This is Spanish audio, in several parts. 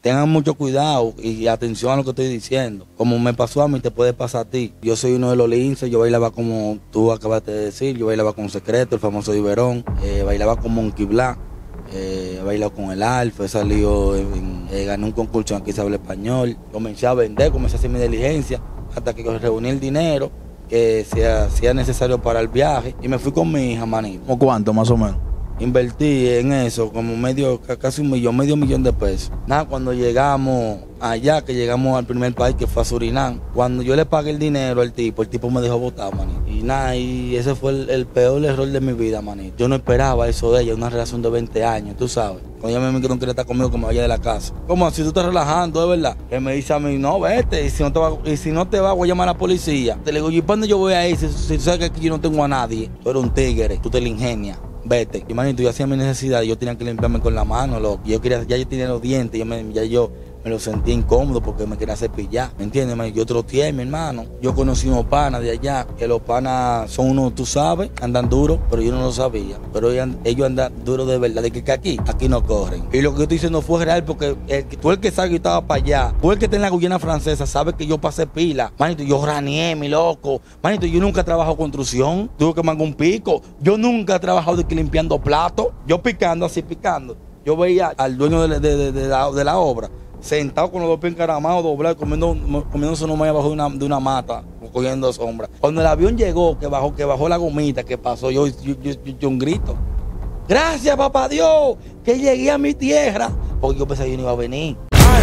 tengan mucho cuidado y atención a lo que estoy diciendo. Como me pasó a mí, te puede pasar a ti. Yo soy uno de los linces, yo bailaba como tú acabaste de decir, yo bailaba con Secreto, el famoso Iberón, bailaba con Monkey Black, he bailado con el Alfa, he salido, gané un concurso en Aquí se habla español, comencé a vender, comencé a hacer mi diligencia, hasta que reuní el dinero que sea necesario para el viaje y me fui con mi hija, manito. ¿Cómo cuánto más o menos? Invertí en eso como casi medio millón de pesos. Nada, cuando llegamos allá, que llegamos al primer país, que fue a Surinam, cuando yo le pagué el dinero al tipo, el tipo me dejó botar, manito. Y nada, y ese fue el peor error de mi vida, manito. Yo no esperaba eso de ella, una relación de 20 años, tú sabes. Cuando ella me dijo que no quería estar conmigo, que me vaya de la casa. ¿Cómo así? ¿Tú estás relajando, de verdad? Que me dice a mí, no, vete, y si no te vas, voy a llamar a la policía. Te le digo, ¿y para dónde yo voy a ir? Si tú sabes que aquí yo no tengo a nadie. Tú eres un tigre, tú te la ingenias. Vete. Y manito, yo hacía mi necesidad, yo tenía que limpiarme con la mano, ya yo tenía los dientes, ya yo me lo sentía incómodo porque me quería cepillar, ¿me entiendes, man? Yo troteé, mi hermano. Yo conocí unos panas de allá, que los panas son unos, tú sabes, andan duros, pero yo no lo sabía. Pero ellos andan duros de verdad, de que aquí no corren. Y lo que yo estoy diciendo fue real porque tú el que sabe que yo estaba para allá, tú el que está en la Guyana Francesa, sabe que yo pasé pila. Manito, yo raneé, mi loco. Manito, yo nunca he trabajado construcción, tuve que mangar un pico. Yo nunca he trabajado de que limpiando platos, yo picando, así picando. Yo veía al dueño de la obra sentado con los dos pies encaramados, doblados, comiéndose uno más abajo de una mata, cogiendo sombra. Cuando el avión llegó, que bajó la gomita, que pasó, yo un grito. Gracias, papá Dios, que llegué a mi tierra. Porque yo pensé que yo no iba a venir.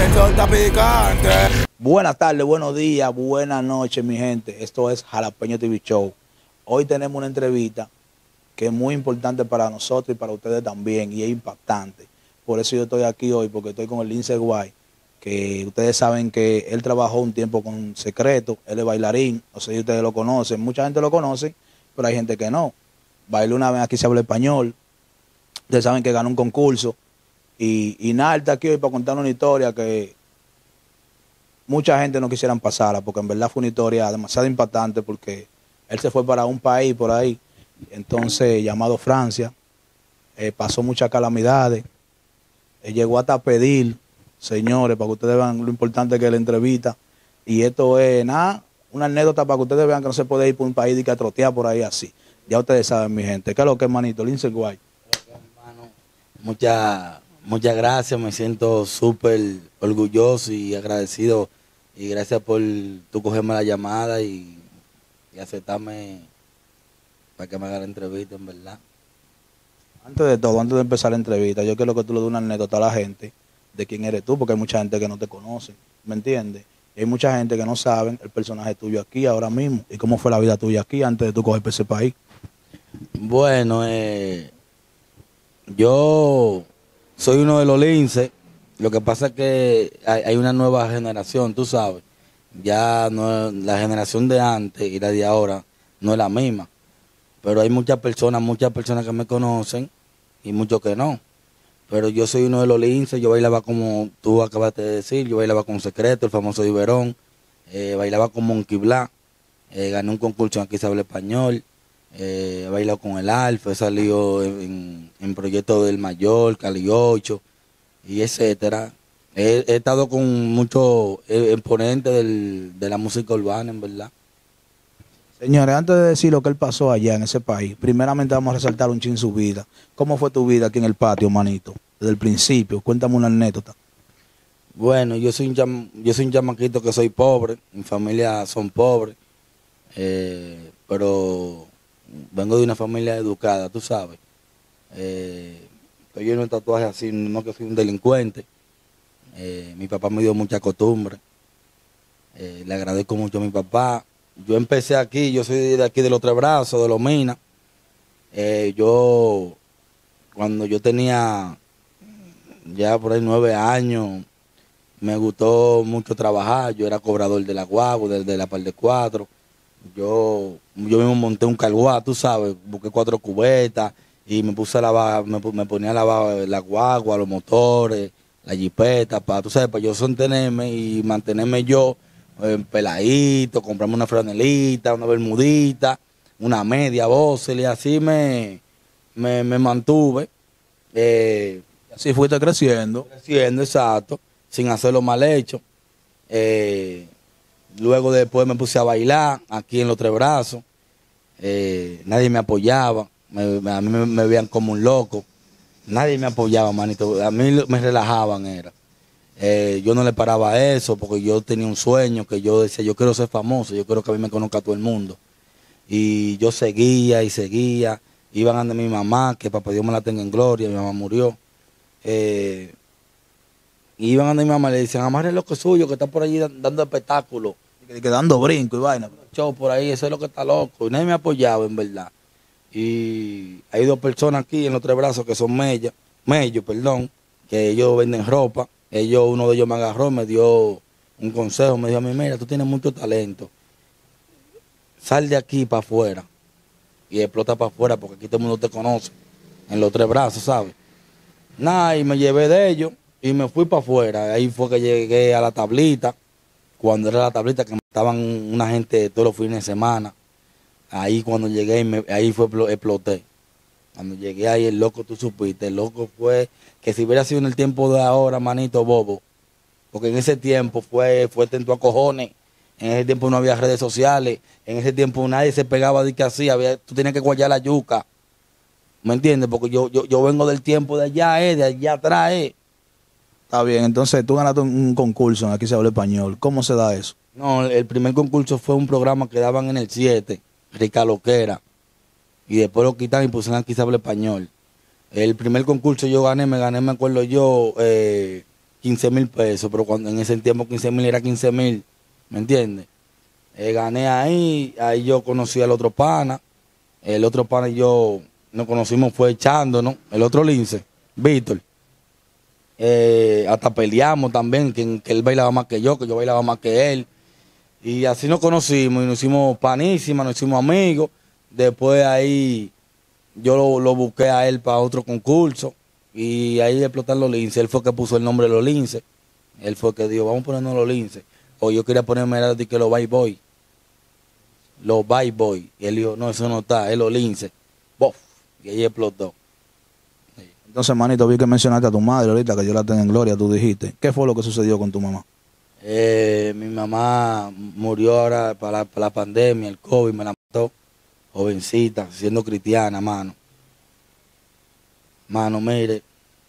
Buenas tardes, buenos días, buenas noches, mi gente. Esto es Jalapeño TV Show. Hoy tenemos una entrevista que es muy importante para nosotros y para ustedes también, y es impactante. Por eso yo estoy aquí hoy, porque estoy con el Lince Guay, que ustedes saben que él trabajó un tiempo con Secreto, él es bailarín, no sé si ustedes lo conocen, mucha gente lo conoce, pero hay gente que no. Bailó una vez Aquí se habla español, ustedes saben que ganó un concurso, y nada, él está aquí hoy para contar una historia que mucha gente no quisieran pasarla, porque en verdad fue una historia demasiado impactante, porque él se fue para un país por ahí, entonces llamado Francia, pasó muchas calamidades, llegó hasta pedir, señores, para que ustedes vean lo importante que es la entrevista. Y esto es nada, una anécdota para que ustedes vean que no se puede ir por un país y que a trotear por ahí así. Ya ustedes saben, mi gente. ¿Qué es lo que es, manito? Lince Guay. Muchas gracias, me siento súper orgulloso y agradecido. Y gracias por tú cogerme la llamada y aceptarme para que me haga la entrevista, en verdad. Antes de todo, antes de empezar la entrevista, yo quiero que tú le des una anécdota a la gente de quién eres tú, porque hay mucha gente que no te conoce, ¿me entiendes? Y hay mucha gente que no saben el personaje tuyo aquí ahora mismo y cómo fue la vida tuya aquí antes de tú coger para ese país. Bueno, yo soy uno de los linces. Lo que pasa es que hay una nueva generación, tú sabes. Ya no, la generación de antes y la de ahora no es la misma. Pero hay muchas personas que me conocen y muchos que no. Pero yo soy uno de los linces, yo bailaba como tú acabaste de decir, yo bailaba con Secreto, el famoso Iberón, bailaba con Monkey Black, gané un concurso en Aquí se habla español, he bailado con el Alfa, he salido en proyectos del Mayor, Cali 8, y etcétera. He estado con muchos exponentes de la música urbana, en verdad. Señores, antes de decir lo que él pasó allá en ese país, primeramente vamos a resaltar un chin su vida. ¿Cómo fue tu vida aquí en el patio, manito? Desde el principio, cuéntame una anécdota. Bueno, yo soy un chamaquito que soy pobre, mi familia son pobres, pero vengo de una familia educada, tú sabes. Estoy lleno de tatuajes así, no que soy un delincuente. Mi papá me dio mucha costumbre. Le agradezco mucho a mi papá. Yo empecé aquí, yo soy de aquí de los Tres Brazos, de Los Minas. Cuando yo tenía ya por ahí 9 años, me gustó mucho trabajar. Yo era cobrador de la guagua, de la par de 4. Yo mismo monté un carguá, tú sabes, busqué 4 cubetas y me puse a lavar, me ponía a lavar la guagua, los motores, la jipeta, tú sabes, para yo sostenerme y mantenerme yo. Peladito, comprarme una franelita, una bermudita, una media voz, y así me mantuve. Así fuiste creciendo. Creciendo, exacto. sin hacerlo mal hecho. Luego después me puse a bailar aquí en Los Tres Brazos. Nadie me apoyaba, a mí me veían como un loco. Nadie me apoyaba, manito. A mí me relajaban, era. Yo no le paraba a eso porque yo tenía un sueño que yo decía, yo quiero ser famoso, yo quiero que a mí me conozca todo el mundo. Y yo seguía y seguía. Iban a mi mamá, que papá Dios me la tenga en gloria, mi mamá murió. Iban a mi mamá y le decían, amarre lo que es suyo, que está por allí dando espectáculos. Que dando brinco y vaina. Show por ahí, eso es lo que está loco. Y nadie me apoyaba, en verdad. Y hay 2 personas aquí en Los Tres Brazos que son mellos, perdón, que ellos venden ropa. Uno de ellos me agarró, me dio un consejo, me dijo a mí, mira, tú tienes mucho talento. Sal de aquí para afuera y explota para afuera porque aquí todo el mundo te conoce. En Los Tres Brazos, ¿sabes? Nada, y me llevé de ellos y me fui para afuera. Ahí fue que llegué a la tablita. Cuando era la tablita que estaban una gente todos los fines de semana. Ahí cuando llegué, ahí fue exploté. Cuando llegué ahí, el loco, tú supiste, el loco fue que si hubiera sido en el tiempo de ahora, manito bobo, porque en ese tiempo fue tento a cojones, en ese tiempo no había redes sociales, en ese tiempo nadie se pegaba de que así, tú tenías que guayar la yuca, ¿me entiendes? Porque yo vengo del tiempo de allá atrás, Está bien, entonces tú ganaste un concurso en Aquí se habla español. ¿Cómo se da eso? No, el primer concurso fue un programa que daban en el 7, Rica Loquera, y después lo quitan y pusieron Aquí se habla español. El primer concurso yo gané, me acuerdo yo, 15,000 pesos, pero cuando en ese tiempo 15,000 era 15,000, ¿me entiendes? Gané ahí yo conocí al otro pana, el otro pana y yo nos conocimos fue echando, ¿no? El otro lince, Víctor. Hasta peleamos también, que él bailaba más que yo bailaba más que él. Y así nos conocimos y nos hicimos panísimas, nos hicimos amigos. Después ahí yo lo busqué a él para otro concurso y ahí explotaron los linces. Él fue que puso el nombre de los linces. Él fue que dijo, vamos a ponernos los linces. O yo quería ponerme era de que los Bye Boy. Los Bye Boy. Y él dijo, no, eso no está, es los linces. ¡Bof! Y ahí explotó. Entonces, manito, vi que mencionaste a tu madre ahorita, que yo la tengo en gloria, tú dijiste. ¿Qué fue lo que sucedió con tu mamá? Mi mamá murió ahora para la pandemia, el COVID me la mató, jovencita, siendo cristiana, mano. Mano, mire,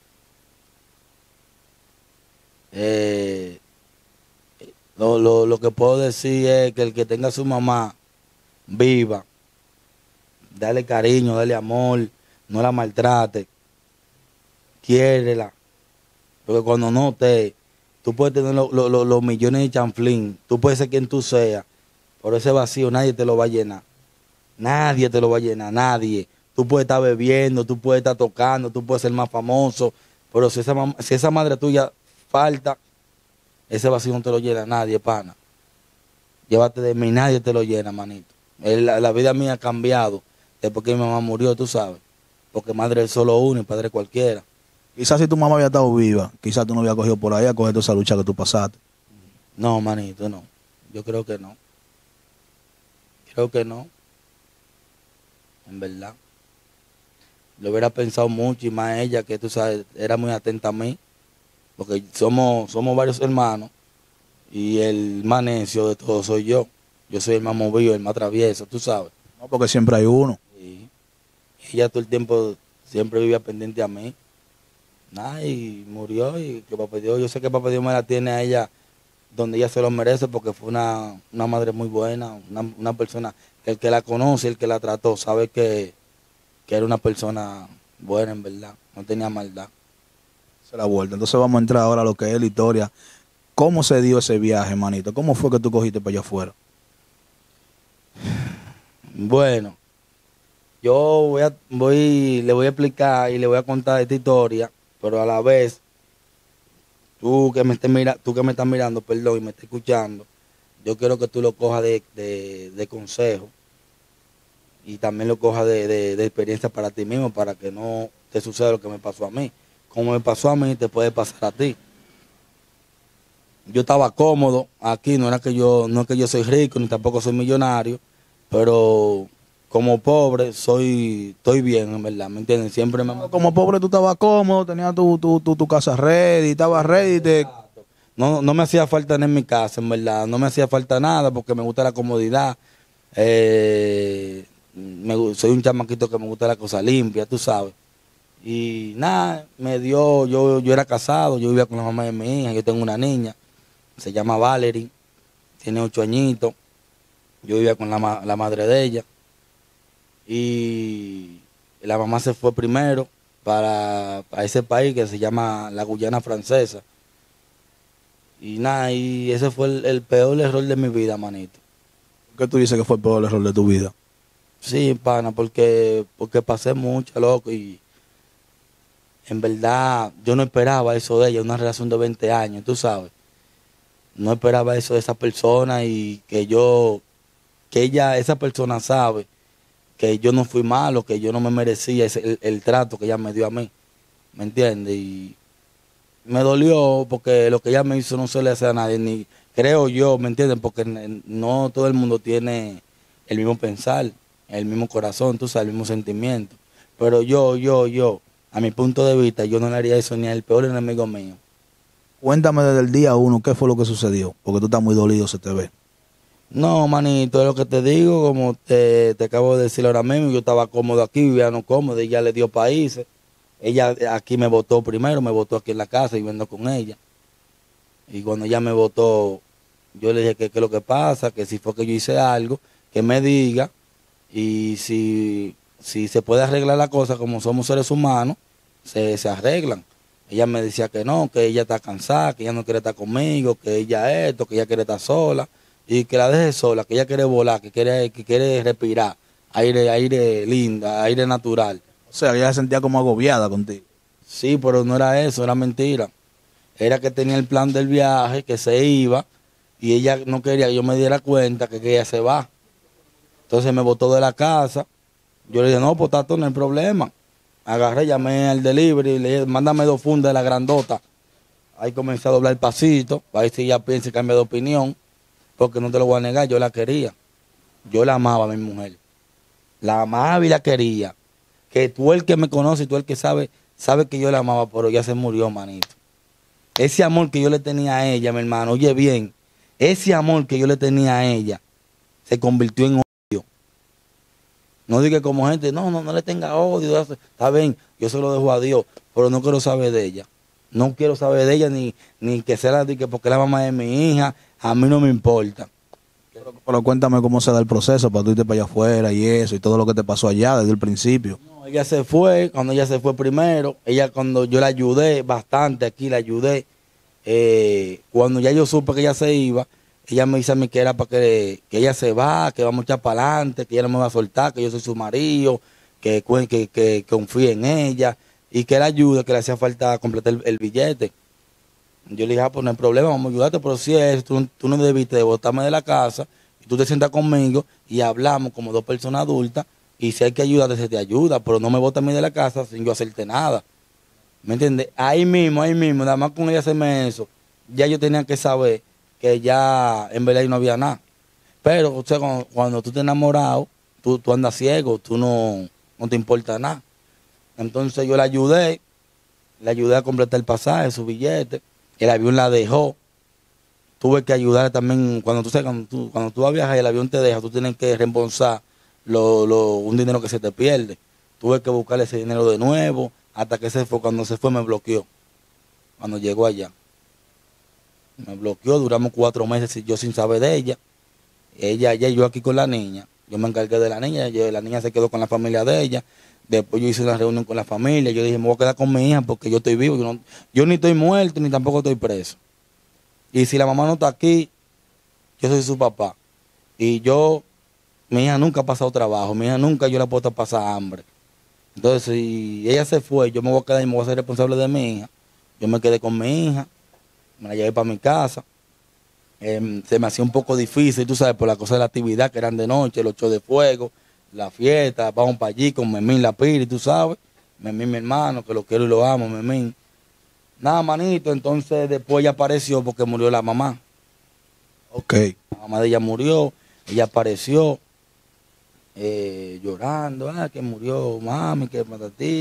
lo que puedo decir es que el que tenga a su mamá viva, dale cariño, dale amor, no la maltrate, quiérela, porque cuando no te, tú puedes tener los millones de chanflín, tú puedes ser quien tú seas, pero ese vacío nadie te lo va a llenar, nadie te lo va a llenar, nadie. Tú puedes estar bebiendo, tú puedes estar tocando, tú puedes ser más famoso, pero si esa madre tuya falta, ese vacío no te lo llena nadie, pana. Llévate de mí, nadie te lo llena, manito. La vida mía ha cambiado después que mi mamá murió, tú sabes, porque madre es solo uno y padre cualquiera. Quizás si tu mamá había estado viva, quizás tú no habías cogido por ahí a coger toda esa lucha que tú pasaste. No, manito, no. Yo creo que no. Creo que no. En verdad. Lo hubiera pensado mucho y más ella, que tú sabes, era muy atenta a mí. Porque somos varios hermanos y el más necio de todos soy yo. Yo soy el más movido, el más travieso, tú sabes. No, porque siempre hay uno. Y ella todo el tiempo siempre vivía pendiente a mí. Nada, y murió y que papá Dios, yo sé que papá Dios me la tiene a ella donde ella se lo merece porque fue una madre muy buena, una persona que el que la conoce, el que la trató, sabe que era una persona buena en verdad, no tenía maldad. Se la vuelta. Entonces vamos a entrar ahora a lo que es la historia. ¿Cómo se dio ese viaje, manito? ¿Cómo fue que tú cogiste para allá afuera? Bueno, yo le voy a explicar y le voy a contar esta historia, pero a la vez, tú que me estás mirando, perdón, y me estás escuchando, yo quiero que tú lo cojas de consejo y también lo cojas de experiencia para ti mismo, para que no te suceda lo que me pasó a mí. Como me pasó a mí, te puede pasar a ti. Yo estaba cómodo aquí, no es que yo soy rico, ni tampoco soy millonario, pero como pobre estoy bien, en verdad, ¿me entiendes? Siempre me... Como pobre tú estabas cómodo, tenías tu casa ready, estabas ready. no me hacía falta en mi casa, en verdad. No me hacía falta nada porque me gusta la comodidad. Soy un chamaquito que me gusta la cosa limpia, tú sabes. Y nada, yo era casado, yo vivía con la mamá de mi hija, yo tengo una niña, se llama Valerie, tiene 8 añitos, yo vivía con la madre de ella. Y la mamá se fue primero para ese país que se llama la Guyana Francesa. Y nada, y ese fue el peor error de mi vida, manito. ¿Qué tú dices que fue el peor error de tu vida? Sí, pana, porque pasé mucho, loco, y en verdad yo no esperaba eso de ella, una relación de 20 años, tú sabes. No esperaba eso de esa persona y esa persona sabe que yo no fui malo, que yo no me merecía el trato que ella me dio a mí, ¿me entiendes? Y me dolió porque lo que ella me hizo no se le hace a nadie, ni creo yo, ¿me entienden? Porque no todo el mundo tiene el mismo pensar, el mismo corazón, tú sabes, el mismo sentimiento. Pero yo, a mi punto de vista, yo no le haría eso ni al peor enemigo mío. Cuéntame desde el día 1 qué fue lo que sucedió, porque tú estás muy dolido, se te ve. No, manito, es lo que te digo, como te acabo de decir ahora mismo, yo estaba cómodo aquí, vivía no cómodo, ella le dio países. Ella aquí me votó primero, me votó aquí en la casa viviendo con ella. Y cuando ella me votó, yo le dije que qué es lo que pasa, que si fue que yo hice algo, que me diga. Y si se puede arreglar la cosa, como somos seres humanos, se arreglan. Ella me decía que no, que ella está cansada, que ella no quiere estar conmigo, que ella esto, que ella quiere estar sola. Y que la deje sola, que ella quiere volar, que quiere respirar aire lindo, aire natural. O sea, ella se sentía como agobiada contigo. Sí, pero no era eso, era mentira. Era que tenía el plan del viaje, que se iba, y ella no quería que yo me diera cuenta que ella se va. Entonces me botó de la casa. Yo le dije, no, pues tato, no hay problema. Agarré, llamé al delivery, le dije, mándame 2 fundas de la grandota. Ahí comencé a doblar el pasito, para ver si ella piensa y cambia de opinión. Porque no te lo voy a negar, yo la quería. Yo la amaba a mi mujer. La amaba y la quería. Que tú el que me conoce, tú el que sabe que yo la amaba, pero ya se murió, manito. Ese amor que yo le tenía a ella, mi hermano, oye bien, ese amor que yo le tenía a ella se convirtió en odio. No diga como gente, no le tenga odio. Está bien, yo se lo dejo a Dios, pero no quiero saber de ella. No quiero saber de ella ni que sea porque la mamá de mi hija. A mí no me importa. Pero cuéntame cómo se da el proceso para tú irte para allá afuera y eso, y todo lo que te pasó allá desde el principio. No, ella se fue, cuando ella se fue primero, cuando yo la ayudé bastante aquí, la ayudé, cuando ya yo supe que ella se iba, ella me dice a mí que era para que ella se va, que vamos a echar para adelante, que ella no me va a soltar, que yo soy su marido, que confíe en ella, y que la ayude, que le hacía falta completar el billete. Yo le dije, pues no hay problema, vamos a ayudarte, pero si es, tú no debiste de botarme de la casa, y tú te sientas conmigo y hablamos como 2 personas adultas, y si hay que ayudarte, se te ayuda, pero no me botes a mí de la casa sin yo hacerte nada. ¿Me entiendes? Ahí mismo, nada más con ella hacerme eso, ya yo tenía que saber que ya en verdad no había nada. Pero, o sea, cuando tú te enamorado, tú andas ciego, tú no te importa nada. Entonces yo le ayudé a completar el pasaje, su billete. El avión la dejó. Tuve que ayudar también, cuando tú vas a viajar y el avión te deja, tú tienes que reembolsar un dinero que se te pierde. Tuve que buscarle ese dinero de nuevo, hasta que se fue. Cuando se fue me bloqueó. Cuando llegó allá. Me bloqueó, duramos 4 meses yo sin saber de ella. Ella, yo aquí con la niña. Yo me encargué de la niña, la niña se quedó con la familia de ella. Después yo hice una reunión con la familia. Yo dije, me voy a quedar con mi hija porque yo estoy vivo. Yo ni estoy muerto ni tampoco estoy preso. Y si la mamá no está aquí, yo soy su papá. Y mi hija nunca ha pasado trabajo. Mi hija nunca yo la he puesto a pasar hambre. Entonces, si ella se fue, yo me voy a quedar y me voy a ser responsable de mi hija. Yo me quedé con mi hija. Me la llevé para mi casa. Se me hacía un poco difícil, tú sabes, por la cosa de la actividad que eran de noche, los shows de fuego, la fiesta, vamos para allí con Memín La Piri, tú sabes, Memín mi hermano, que lo quiero y lo amo, Memín. Nada, manito, entonces después ella apareció porque murió la mamá. Ok. La mamá de ella murió, ella apareció llorando, que murió mami, que patatín.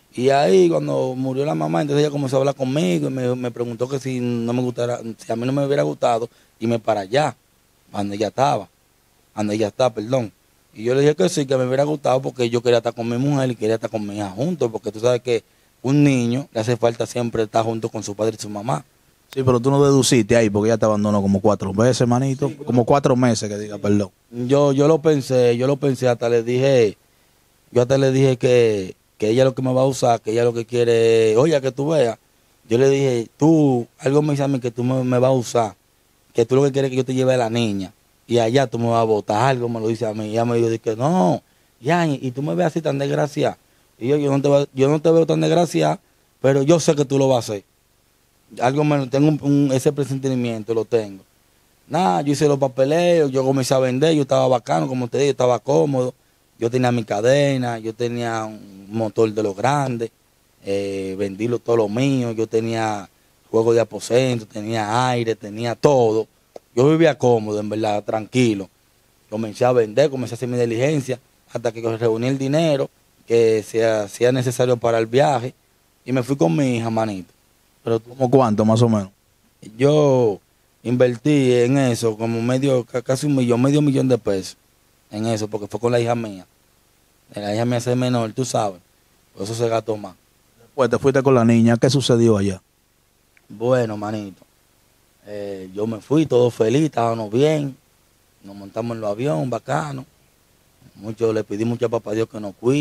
Y ahí cuando murió la mamá, entonces ella comenzó a hablar conmigo y me preguntó que si no me gustara, si a mí no me hubiera gustado irme para allá, donde ella estaba, donde ella está, perdón. Y yo le dije que sí, que me hubiera gustado porque yo quería estar con mi mujer y quería estar con mi hija juntos, porque tú sabes que un niño le hace falta siempre estar junto con su padre y su mamá. Sí, pero tú no deduciste ahí porque ella te abandonó como 4 veces, manito. Sí, como 4 meses, que diga, perdón. Yo lo pensé, yo hasta le dije que ella lo que me va a usar, que ella lo que quiere, oye, que tú veas. Yo le dije, tú, algo me dice a mí que tú me vas a usar, que tú lo que quieres es que yo te lleve a la niña, y allá tú me vas a botar, algo me lo dice a mí. Y ella me dijo, que no, ya, y tú me ves así tan desgraciada. Y yo no te veo tan desgraciada, pero yo sé que tú lo vas a hacer. Algo me tengo ese presentimiento, lo tengo. Nada, yo hice los papeleos, yo comencé a vender, yo estaba bacano, como te digo, estaba cómodo. Yo tenía mi cadena, yo tenía un motor de los grandes, vendí todo lo mío, yo tenía juego de aposento, tenía aire, tenía todo. Yo vivía cómodo, en verdad, tranquilo. Comencé a vender, comencé a hacer mi diligencia, hasta que reuní el dinero que sea necesario para el viaje, y me fui con mi hija, manito. Pero ¿Cómo cuánto, más o menos? yo invertí en eso como casi medio millón de pesos en eso, porque fue con la hija mía. La hija mía es menor, tú sabes, por eso se gastó más. Pues te fuiste con la niña, ¿qué sucedió allá? Bueno, manito, yo me fui todo feliz, estábamos bien, nos montamos en los aviones, bacano. Le pedí mucho a papá Dios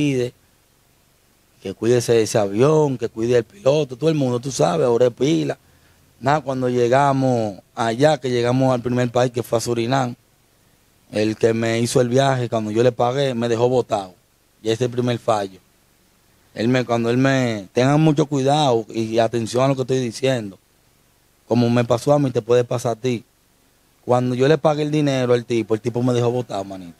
que cuide ese avión, que cuide el piloto, todo el mundo, tú sabes, oré pila. Nada, cuando llegamos allá, que llegamos al primer país, que fue a Surinam, el que me hizo el viaje, cuando yo le pagué, me dejó botado. Y ese es el primer fallo. Tengan mucho cuidado y atención a lo que estoy diciendo. Como me pasó a mí, te puede pasar a ti. Cuando yo le pagué el dinero al tipo, el tipo me dejó botado, manito.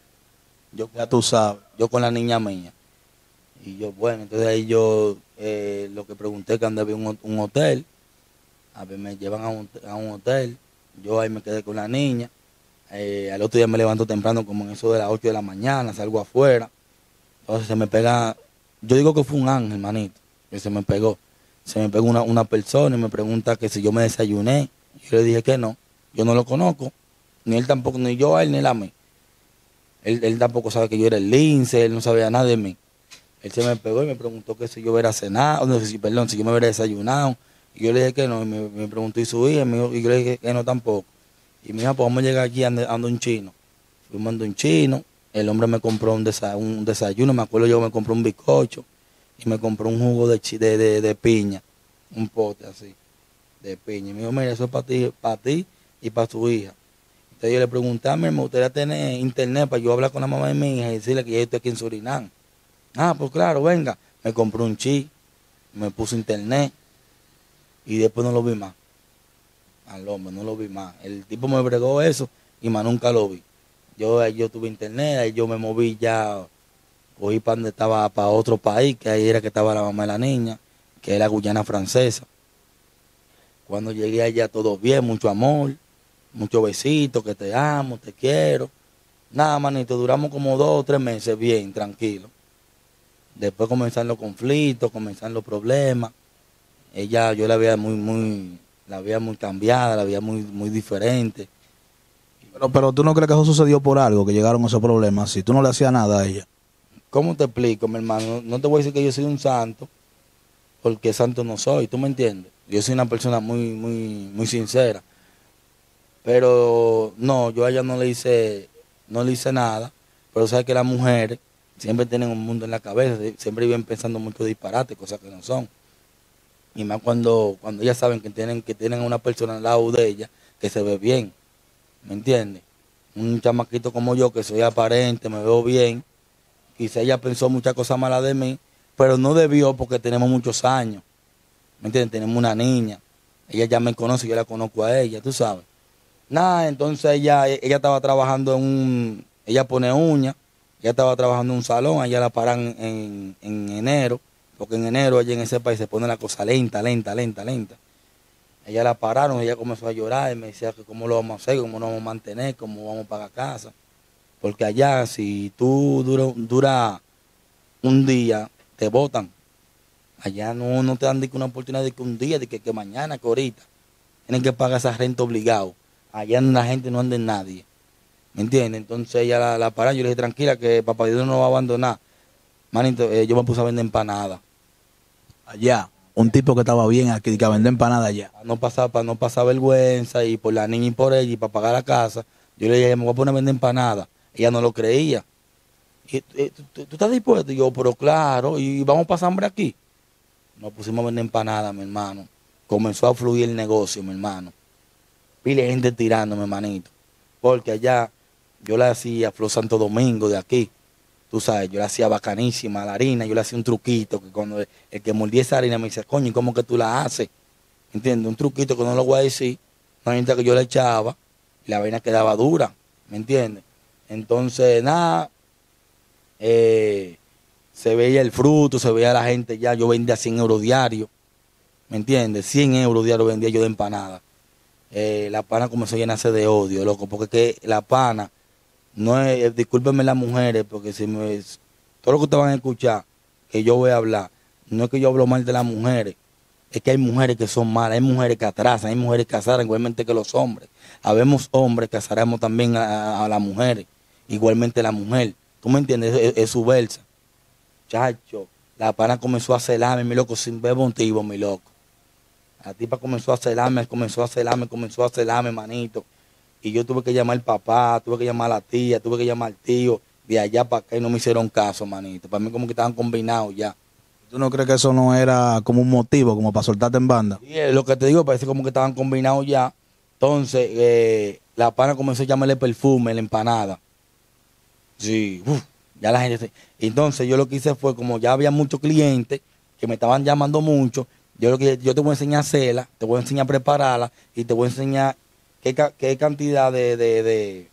Ya tú sabes. Yo con la niña mía. Y yo, bueno, entonces ahí yo lo que pregunté que donde había un hotel. A ver, me llevan a un hotel. Yo ahí me quedé con la niña. Al otro día me levanto temprano, como en eso de las 8 de la mañana, salgo afuera. Entonces se me pega, yo digo que fue un ángel, manito, que se me pegó. Se me pegó una persona y me pregunta que si yo me desayuné. Yo le dije que no, yo no lo conozco, ni él tampoco, ni yo a él, ni él a mí. Él tampoco sabe que yo era el lince, él no sabía nada de mí. Él se me pegó y me preguntó que si yo hubiera cenado, no, si yo me hubiera desayunado. Y yo le dije que no, y me preguntó y su hija, y yo le dije que no tampoco. Y me dijo, pues vamos a llegar aquí ando un chino. Fuimos ando un chino, el hombre me compró un desayuno, me acuerdo yo me compré un bizcocho y me compró un jugo de piña, un pote así, de piña. Y me dijo, mira, eso es para ti y para tu hija. Entonces yo le pregunté a mí, me gustaría tener internet para yo hablar con la mamá de mi hija y decirle que yo estoy aquí en Surinam. Ah, pues claro, venga. Me compró un chip, me puso internet y después no lo vi más. Al hombre, no lo vi más. El tipo me bregó eso y más nunca lo vi. Yo tuve internet, ahí yo me moví ya, cogí para donde estaba, para otro país, que ahí era que estaba la mamá de la niña, que es la Guyana Francesa. Cuando llegué allá todo bien, mucho amor, muchos besitos, que te amo, te quiero. Nada, manito, duramos como 2 o 3 meses bien, tranquilo. Después comenzaron los conflictos, comenzaron los problemas. Yo la veía muy cambiada, la veía muy diferente. Pero tú no crees que eso sucedió por algo, que llegaron esos problemas, si tú no le hacías nada a ella. ¿Cómo te explico, mi hermano? No te voy a decir que yo soy un santo, porque santo no soy, ¿tú me entiendes? Yo soy una persona muy sincera. Pero no, yo a ella no le hice nada, pero sabes que las mujeres siempre tienen un mundo en la cabeza, siempre viven pensando mucho disparate, cosas que no son. Y más cuando ellas saben que tienen a una persona al lado de ella que se ve bien, ¿me entiendes? Un chamaquito como yo, que soy aparente, me veo bien, quizá ella pensó muchas cosas malas de mí, pero no debió porque tenemos muchos años, ¿me entiendes? Tenemos una niña, ella ya me conoce, yo la conozco a ella, tú sabes. Nada, entonces ella estaba trabajando ella pone uñas, ella estaba trabajando en un salón, ella la paran en enero, porque en enero allí en ese país se pone la cosa lenta. Ella la pararon, ella comenzó a llorar y me decía que cómo lo vamos a hacer, cómo nos vamos a mantener, cómo vamos a pagar casa. Porque allá si tú dura un día, te botan. Allá no te dan de que una oportunidad de que un día, de que mañana, que ahorita. Tienen que pagar esa renta obligado. Allá la gente no anda en nadie. ¿Me entiendes? Entonces ella la para, yo le dije, tranquila, que papá Dios no va a abandonar. Manito, yo me puse a vender empanadas. Allá, un tipo que estaba bien aquí, que vende empanadas allá. Para no pasar vergüenza y por la niña y por ella y para pagar la casa, yo le dije, me voy a poner a vender empanadas. Ella no lo creía. ¿Tú estás dispuesto? Y yo, pero claro, y vamos a pasar hambre aquí. Nos pusimos a vender empanadas, mi hermano. Comenzó a fluir el negocio, mi hermano. Pile gente tirando, mi hermanito. Porque allá yo le hacía Flor Santo Domingo de aquí. Tú sabes, yo le hacía bacanísima la harina, yo le hacía un truquito, que cuando el que mordía esa harina me dice, coño, ¿y cómo que tú la haces? ¿Entiendes? Un truquito que no lo voy a decir, una harina que yo le echaba, y la vaina quedaba dura, ¿me entiendes? Entonces, nada, se veía el fruto, se veía la gente ya, yo vendía 100 euros diarios, ¿me entiendes? 100 euros diarios vendía yo de empanada. La pana comenzó a llenarse de odio, loco, porque que la pana, no es, discúlpenme las mujeres, porque si todo lo que ustedes van a escuchar, que yo voy a hablar, no es que yo hablo mal de las mujeres, es que hay mujeres que son malas, hay mujeres que atrasan, hay mujeres que azaran igualmente que los hombres. Habemos hombres que azaramos también a las mujeres, igualmente la mujer. ¿Tú me entiendes? Es su versa. Chacho, la pana comenzó a celarme, mi loco, sin ver motivo, mi loco. La tipa comenzó a celarme, manito. Y yo tuve que llamar al papá, tuve que llamar a la tía, tuve que llamar al tío, de allá para acá y no me hicieron caso, manito. Para mí como que estaban combinados ya. ¿Tú no crees que eso no era como un motivo, como para soltarte en banda? Y lo que te digo, parece como que estaban combinados ya. Entonces, la pana comenzó a llamarle perfume, la empanada. Sí, ya la gente... Entonces yo lo que hice fue, como ya había muchos clientes que me estaban llamando mucho, yo te voy a enseñar a hacerla, te voy a enseñar a prepararla y te voy a enseñar qué cantidad de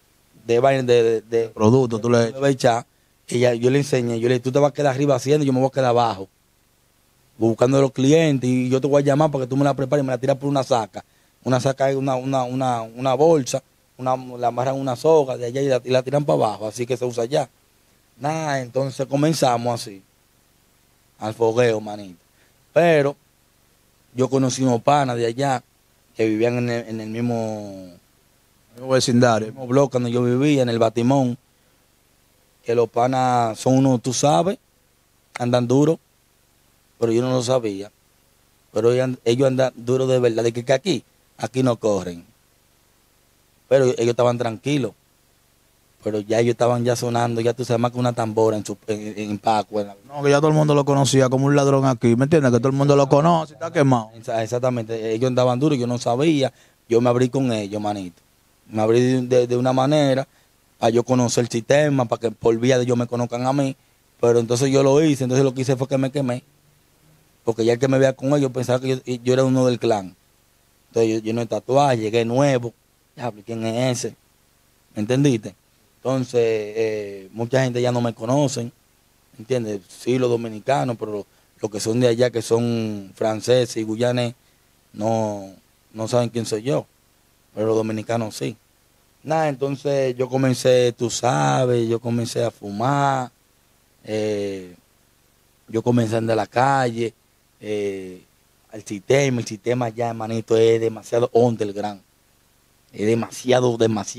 Producto, tú le voy a echar. Y yo le enseñé, yo le dije, tú te vas a quedar arriba haciendo y yo me voy a quedar abajo, buscando a los clientes y yo te voy a llamar para que tú me la prepares y me la tiras por una saca. Una saca es una bolsa, la amarran una soga de allá y la tiran para abajo, así que se usa allá. Nada, entonces comenzamos así, al fogueo, manito. Pero yo conocí unos panas de allá que vivían en el mismo vecindario. mismo bloque donde yo vivía, en el Batimón, que los panas son unos, tú sabes, andan duros, pero yo no lo sabía. Pero ellos andan duros de verdad, de que aquí no corren. Pero ellos estaban tranquilos. Pero ya ellos estaban ya sonando, ya tú sabes, más que una tambora en Paco. No, que ya todo el mundo lo conocía como un ladrón aquí, ¿me entiendes? Que todo el mundo lo conoce, está quemado. Exactamente, ellos andaban duros, yo no sabía, yo me abrí con ellos, manito. Me abrí de una manera para yo conocer el sistema, para que por vía de ellos me conozcan a mí. Pero entonces yo lo hice, entonces lo que hice fue que me quemé. Porque ya el que me veía con ellos pensaba que yo era uno del clan. Entonces yo no he tatuaje, llegué nuevo. Ya, ¿quién es ese? ¿Me entendiste? Entonces, mucha gente ya no me conocen, ¿entiendes? Sí, los dominicanos, pero los que son de allá, que son franceses y guyanes, no saben quién soy yo. Pero los dominicanos sí. Nada, entonces yo comencé, tú sabes, yo comencé a fumar, yo comencé a andar a la calle, el sistema ya, hermanito, es demasiado underground. Es demasiado.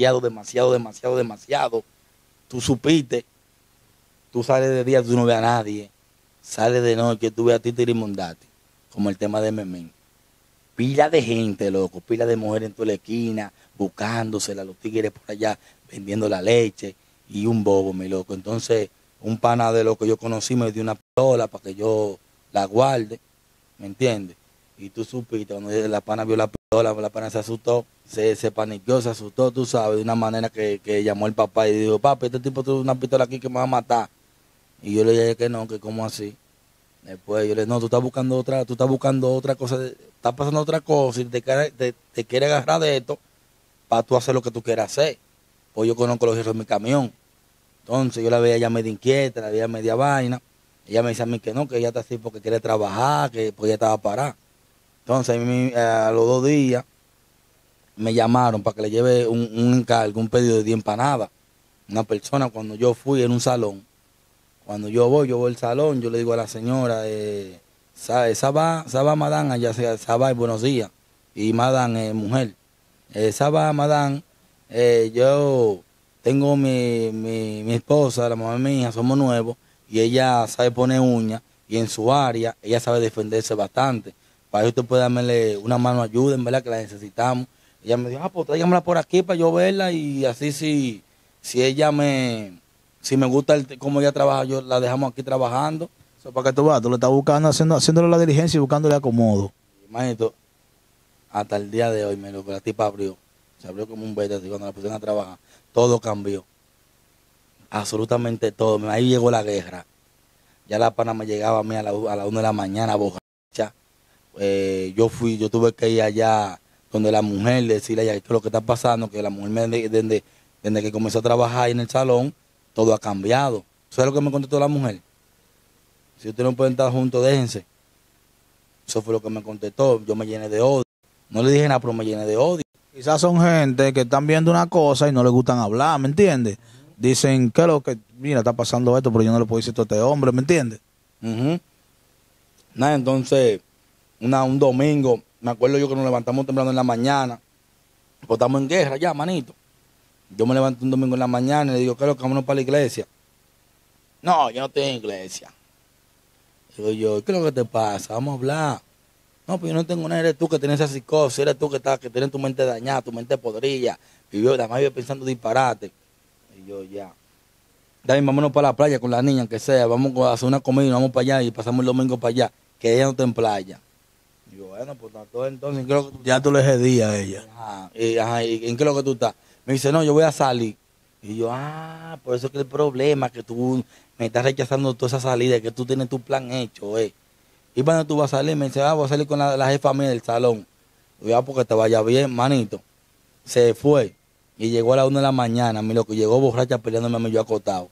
Tú supiste, tú sales de día, tú no ves a nadie. Sales de noche, tú ves a ti tirimundati, como el tema de Memín. Pila de gente, loco, pila de mujeres en toda la esquina, buscándosela, los tigres por allá, vendiendo la leche, y un bobo, mi loco. Entonces, un pana de lo que yo conocí me dio una pistola para que yo la guarde, ¿me entiendes? Y tú supiste, cuando la pana vio la pistola, la pana se asustó, se paniqueó, se asustó, tú sabes, de una manera que llamó al papá y dijo, papi, este tipo tiene una pistola aquí que me va a matar. Y yo le dije que no, que cómo así. Después yo le dije, no, tú estás buscando otra cosa, está pasando otra cosa y te quiere agarrar de esto para tú hacer lo que tú quieras hacer. Pues yo conozco los hijos de mi camión. Entonces yo la veía ya media inquieta, la veía media vaina. Ella me dice a mí que no, que ella está así porque quiere trabajar, que pues ella estaba parada. Entonces a los 2 días me llamaron para que le lleve un encargo, un pedido de 10 empanadas. Una persona, cuando yo fui en un salón, cuando yo voy al salón, yo le digo a la señora, Saba Madán, allá Saba es buenos días, y Madán es mujer. Saba Madán, yo tengo mi esposa, la mamá mía, somos nuevos, y ella sabe poner uñas, y en su área, ella sabe defenderse bastante. Para eso usted puede darme una mano ayuda, en verdad que la necesitamos. Ella me dijo, pues tráigamela por aquí para yo verla, y así si ella si me gusta cómo ella trabaja, yo la dejamos aquí trabajando. Eso para que tú vas, tú le estás buscando, haciéndole la diligencia y buscándole acomodo. Imagínate, hasta el día de hoy, me lo que la tipa abrió. Se abrió como un vete así cuando la pusieron a trabajar. Todo cambió. Absolutamente todo. Ahí llegó la guerra. Ya la pana me llegaba a mí a la 1 de la mañana, borracha. Yo tuve que ir allá donde la mujer, decirle a ella qué es lo que está pasando, que la mujer desde que comenzó a trabajar ahí en el salón, todo ha cambiado. ¿Sabes lo que me contestó la mujer? Si ustedes no pueden estar juntos, déjense. Eso fue lo que me contestó. Yo me llené de odio. No le dije nada, pero me llené de odio. Quizás son gente que están viendo una cosa y no les gustan hablar, ¿me entiendes? Dicen, ¿qué es lo que, mira, está pasando esto, pero yo no le puedo decir esto a este hombre, ¿me entiendes? Nada, entonces, un domingo, me acuerdo yo que nos levantamos temprano en la mañana, pues estamos en guerra ya, manito. Yo me levanto un domingo en la mañana y le digo, ¿qué es lo que vámonos para la iglesia? No, yo no estoy en iglesia. Digo yo, ¿qué es lo que te pasa? Vamos a hablar. No, pues yo no tengo nada, eres tú que tienes esa psicosis, eres tú que tienes tu mente dañada, tu mente podrida, y yo además vivo pensando disparate. Y yo ya. Dale, vámonos para la playa con la niña, que sea, vamos a hacer una comida y vamos para allá y pasamos el domingo para allá, que ella no está en playa. Y yo, bueno, pues entonces, ¿en qué es lo que tú Ya tú le hedí a ella. ¿y en qué es lo que tú estás? Me dice, no, yo voy a salir. Y yo, por eso es que el problema, que tú me estás rechazando toda esa salida, que tú tienes tu plan hecho, ¿Y cuando tú vas a salir? Me dice, voy a salir con la jefa mía del salón. Y yo, porque te vaya bien, manito. Se fue. Y llegó a la 1 de la mañana, mi loco, llegó borracha peleándome a mí yo acostado.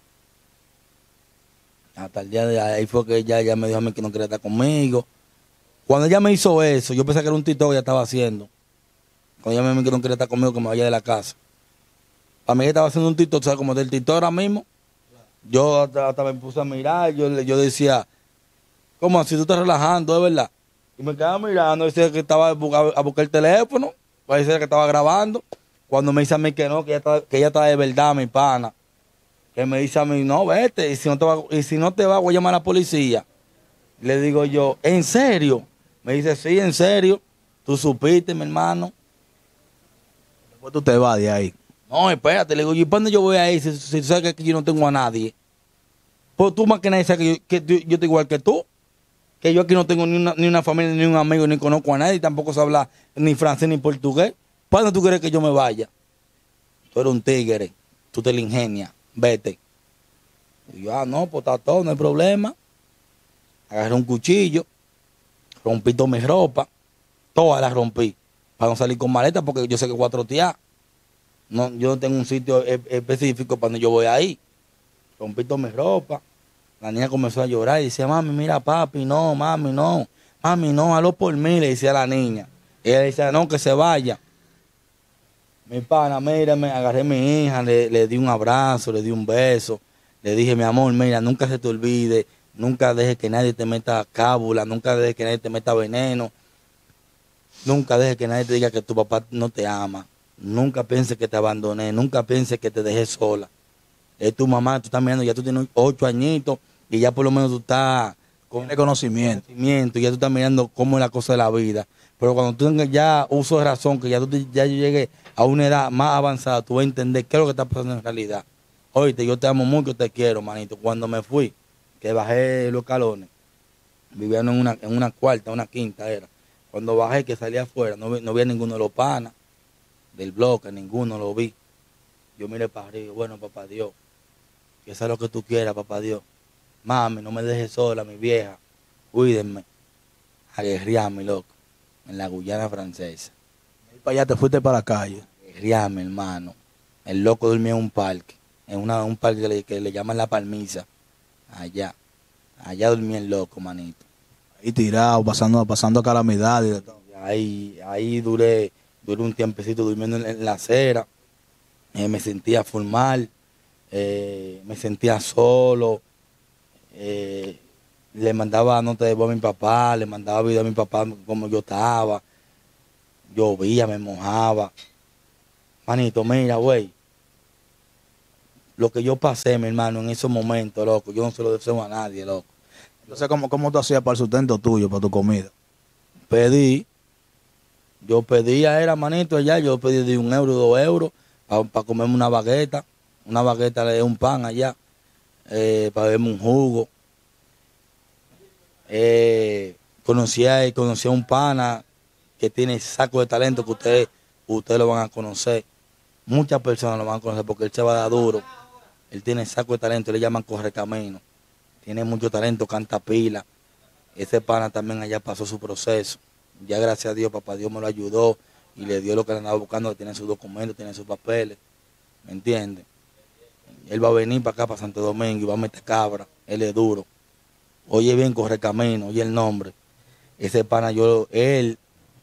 Hasta el día de ahí fue que ella me dijo a mí que no quería estar conmigo. Cuando ella me hizo eso, yo pensé que era un TikTok que ella estaba haciendo. Cuando ella me dijo que no quería estar conmigo, que me vaya de la casa. Para mí ella estaba haciendo un TikTok, ¿sabes? Como del TikTok ahora mismo. Yo hasta me puse a mirar, yo decía, ¿cómo así tú estás relajando, de verdad? Y me quedaba mirando, decía que estaba a buscar el teléfono, parecía que estaba grabando. Cuando me dice a mí que no, que ella está de verdad, mi pana. Que me dice a mí, no, vete, y si no te va, voy a llamar a la policía. Le digo yo, ¿en serio? Me dice, sí, en serio. Tú supiste, mi hermano. Después tú te vas de ahí. No, espérate, le digo, ¿y para dónde yo voy a ir si tú sabes que aquí yo no tengo a nadie? Pues tú más que nadie sabes que yo estoy igual que tú. Que yo aquí no tengo ni una familia, ni un amigo, ni conozco a nadie, tampoco sé hablar ni francés ni portugués. ¿Para dónde tú quieres que yo me vaya? Tú eres un tigre, tú te la ingenias, vete. Y yo, no, pues está todo, no hay problema. Agarré un cuchillo, rompí toda mi ropa, todas las rompí, para no salir con maleta, porque yo sé que voy a trotear. No, yo no tengo un sitio específico para donde yo voy ahí. Rompí toda mi ropa. La niña comenzó a llorar y decía, mami, mira, papi, no, mami, no. Mami, no, hazlo por mí, le decía a la niña. Y ella decía, no, que se vaya. Mi pana, mírame, agarré a mi hija, le di un abrazo, le di un beso. Le dije, mi amor, mira, nunca se te olvide, nunca dejes que nadie te meta cábula, nunca dejes que nadie te meta veneno. Nunca dejes que nadie te diga que tu papá no te ama. Nunca pienses que te abandoné, nunca pienses que te dejé sola. Es tu mamá, tú estás mirando, ya tú tienes 8 añitos y ya por lo menos tú estás con conocimiento. Y ya tú estás mirando cómo es la cosa de la vida. Pero cuando tú tengas ya uso de razón, que ya yo llegue a una edad más avanzada, tú vas a entender qué es lo que está pasando en realidad. Oíste, yo te amo mucho, te quiero, manito. Cuando me fui, que bajé los escalones, vivían en una cuarta, una quinta era. Cuando bajé, que salí afuera, no vi a ninguno de los panas del bloque, ninguno lo vi. Yo miré para arriba, bueno, papá Dios, que sea lo que tú quieras, papá Dios. Mami, no me dejes sola, mi vieja. Cuídenme. A guerrearme, loco, en la Guyana Francesa. Y para allá te fuiste para la calle. Guerrearme, hermano. El loco dormía en un parque, un parque que le llaman La Palmisa. Allá dormía el loco, manito. Ahí tirado, pasando calamidades y de todo. Ahí duré un tiempecito durmiendo en la acera. Me sentía formal, me sentía solo. le mandaba nota de voz a mi papá, le mandaba video a mi papá como yo estaba, llovía, me mojaba. Manito, mira, güey, lo que yo pasé, mi hermano, en esos momentos, loco, yo no se lo deseo a nadie, loco. Entonces, ¿cómo tú hacías para el sustento tuyo, para tu comida? Pedí, yo pedía, era manito allá, yo pedí de 1 euro, 2 euros, para comerme una bagueta de un pan allá, para beberme un jugo. Conocí a un pana que tiene saco de talento que ustedes lo van a conocer. Muchas personas lo van a conocer porque él se va a dar duro. Él tiene saco de talento, le llaman Correcamino. Tiene mucho talento, canta pila. Ese pana también allá pasó su proceso. Ya gracias a Dios, papá Dios me lo ayudó y le dio lo que le andaba buscando, que tiene sus documentos, tiene sus papeles. ¿Me entiendes? Él va a venir para acá, para Santo Domingo, y va a meter cabra. Él es duro. Oye bien, Correcamino, oye el nombre. Ese pana, él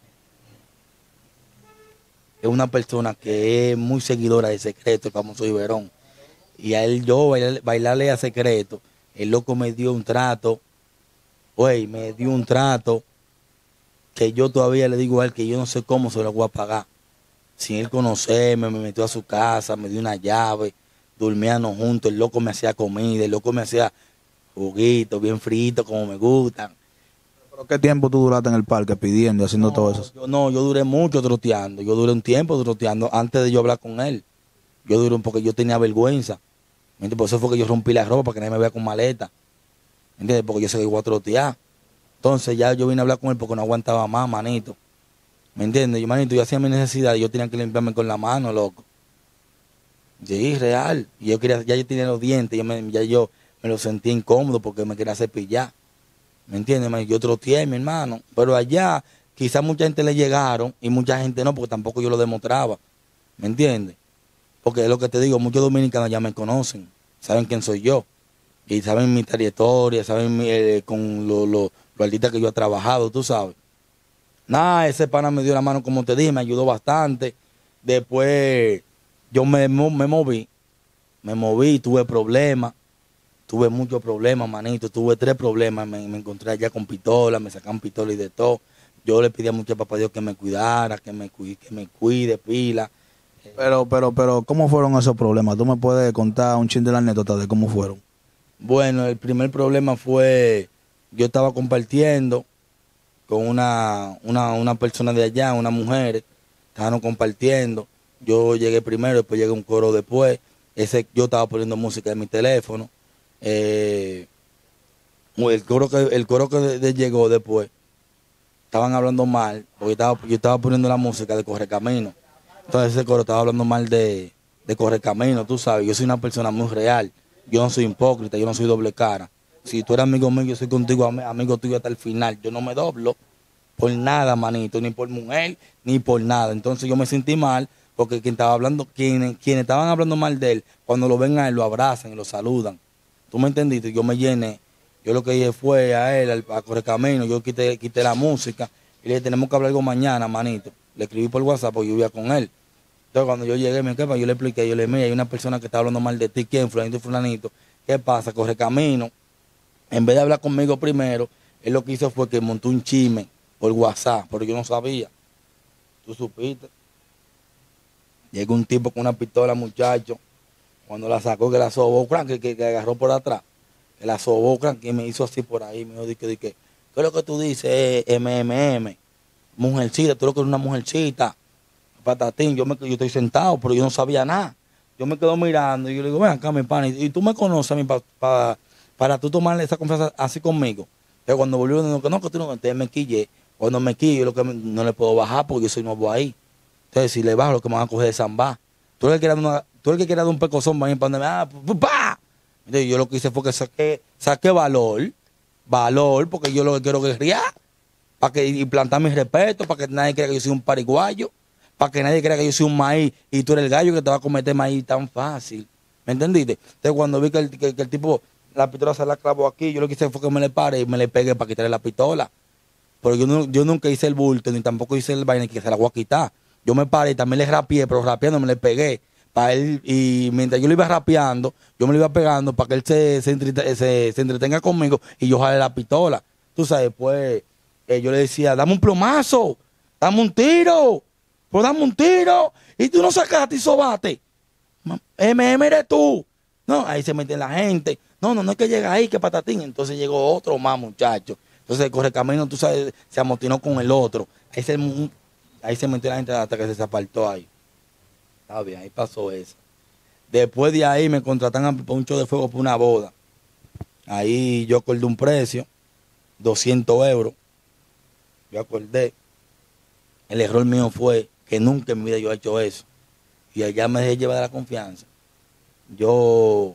es una persona que es muy seguidora de Secreto, el famoso Iberón. Y a él bailarle a Secreto, el loco me dio un trato, güey, me dio un trato que yo todavía le digo a él que yo no sé cómo se lo voy a pagar. Sin él conocerme, me metió a su casa, me dio una llave, dormíamos juntos, el loco me hacía comida, el loco me hacía juguitos bien fritos como me gustan. ¿Pero qué tiempo tú duraste en el parque pidiendo, haciendo todo eso? Yo duré mucho troteando, yo duré un tiempo troteando antes de yo hablar con él. Yo duré porque yo tenía vergüenza. Por eso fue que yo rompí la ropa para que nadie me vea con maleta. ¿Entiendes? Porque yo sé que iba a trotear. Entonces ya yo vine a hablar con él porque no aguantaba más, manito. ¿Me entiendes? Yo, manito, yo hacía mi necesidad y yo tenía que limpiarme con la mano, loco. Sí, real. Y ya yo tenía los dientes, ya yo me lo sentía incómodo porque me quería cepillar. ¿Me entiendes? Yo troteé, mi hermano. Pero allá quizás mucha gente le llegaron y mucha gente no, porque tampoco yo lo demostraba. ¿Me entiendes? Porque es lo que te digo, muchos dominicanos ya me conocen, saben quién soy yo. Y saben mi trayectoria, saben con los artistas que yo he trabajado, tú sabes. Nada, ese pana me dio la mano, como te dije, me ayudó bastante. Después yo me moví, tuve problemas, tuve muchos problemas, manito, tuve 3 problemas, me encontré allá con pistola, me sacaban pistola y de todo. Yo le pedía mucho a papá Dios que me cuidara, que me cuide, pila. Pero, ¿cómo fueron esos problemas? ¿Tú me puedes contar un chin de la anécdota de cómo fueron? Bueno, el primer problema fue, yo estaba compartiendo con una persona de allá, una mujer, estaban compartiendo. Yo llegué primero, después llegué un coro después. Yo estaba poniendo música en mi teléfono. El coro que llegó después, estaban hablando mal, porque yo estaba poniendo la música de Correcamino. Entonces ese coro estaba hablando mal de Correcamino, tú sabes. Yo soy una persona muy real. Yo no soy hipócrita, yo no soy doble cara. Si tú eres amigo mío, yo soy contigo, amigo tuyo hasta el final. Yo no me doblo por nada, manito, ni por mujer, ni por nada. Entonces yo me sentí mal porque quienes estaban hablando mal de él, cuando lo ven a él, lo abrazan y lo saludan. ¿Tú me entendiste? Yo me llené. Yo lo que dije fue a él, a Correcamino, yo quité la música y le dije, tenemos que hablar algo mañana, manito. Le escribí por WhatsApp porque yo vivía con él. Entonces cuando yo llegué, yo le expliqué, yo le dije, mira, hay una persona que está hablando mal de ti, ¿quién? Fulanito y fulanito. ¿Qué pasa? Correcamino, en vez de hablar conmigo primero, él lo que hizo fue que montó un chisme por WhatsApp, pero yo no sabía. ¿Tú supiste? Llegó un tipo con una pistola, muchacho, cuando la sacó, que la sobó, que agarró por atrás, que la sobó, que me hizo así por ahí, me dijo, ¿qué es lo que tú dices? Mujercita, tú lo que eres una mujercita. Patatín, yo estoy sentado, pero yo no sabía nada. Yo me quedo mirando y yo le digo, ven acá, mi pana, y tú me conoces a mí para tú tomarle esa confianza así conmigo. Pero cuando volvió, que tú no, entonces me quillé. Cuando me quillo, no le puedo bajar porque yo soy nuevo ahí. Entonces, si le bajo, lo que me van a coger de zamba. Tú eres el que quiere dar un pecozón, para mí, ¡pa! Entonces, yo lo que hice fue que saqué valor, porque yo lo que quiero es guerrear, y plantar mi respeto, para que nadie crea que yo soy un pariguayo. Para que nadie crea que yo soy un maíz y tú eres el gallo que te va a cometer maíz tan fácil. ¿Me entendiste? Entonces cuando vi que el tipo, la pistola se la clavó aquí, yo lo que hice fue que me le pare y me le pegué para quitarle la pistola. Pero yo nunca hice el bulto, ni tampoco hice el vaina que se la voy a quitar. Yo me paré y también le rapié, pero rapeando me le pegué para él, y mientras yo lo iba rapeando, yo me lo iba pegando para que él se entretenga conmigo y yo jale la pistola. Tú sabes, pues yo le decía, dame un plomazo, dame un tiro, pues dame un tiro, y tú no sacaste y sobaste. Eres tú. No, ahí se mete la gente. No es que llega ahí, que patatín. Entonces llegó otro más, muchacho. Entonces el correcamino, tú sabes, se amotinó con el otro. Ahí se metió la gente hasta que se apartó ahí. Está bien, ahí pasó eso. Después de ahí me contratan para un show de fuego por una boda. Ahí yo acordé un precio, 200 euros. Yo acordé. El error mío fue que nunca en mi vida yo he hecho eso. Y allá me dejé llevar de la confianza. Yo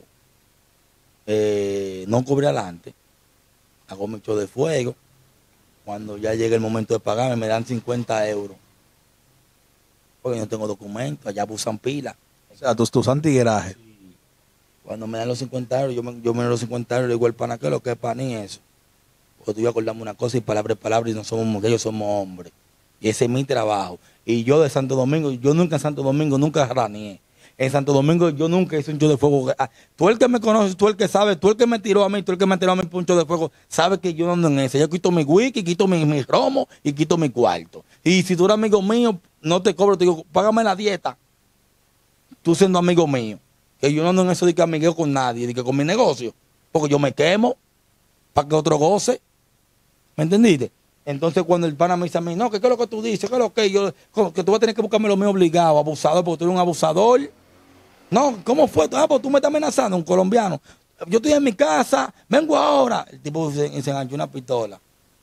no cubrí adelante. Hago mi show de fuego. Cuando ya llega el momento de pagarme, me dan 50 euros. Porque yo no tengo documentos, allá abusan pila. O sea, tus antiguerajes. Sí. Cuando me dan los 50 euros, yo me doy los 50 euros, le digo, el pana, ¿qué es lo que es pan y eso? Porque tú y yo acordamos una cosa y palabra es palabra y no somos mujeres, somos hombres. Y ese es mi trabajo. Y yo de Santo Domingo, yo nunca en Santo Domingo, nunca raneé. En Santo Domingo yo nunca hice un show de fuego. Tú el que me conoces, tú el que sabes, tú el que me tiró a mí, tú el que me tiró a mí por un show de fuego, sabes que yo no ando en ese. Yo quito mi wiki, quito mi romo y quito mi cuarto. Y si tú eres amigo mío, no te cobro, te digo, págame la dieta. Tú siendo amigo mío. Que yo no ando en eso de que amigueo con nadie, de que con mi negocio. Porque yo me quemo para que otro goce. ¿Me entendiste? Entonces cuando el pana me dice a mí, no, ¿qué es lo que tú dices? ¿Qué es lo que yo? Que tú vas a tener que buscarme lo mío obligado, abusador, porque tú eres un abusador. No, ¿cómo fue? Ah, pues tú me estás amenazando, un colombiano. Yo estoy en mi casa, vengo ahora. El tipo se enganchó una pistola.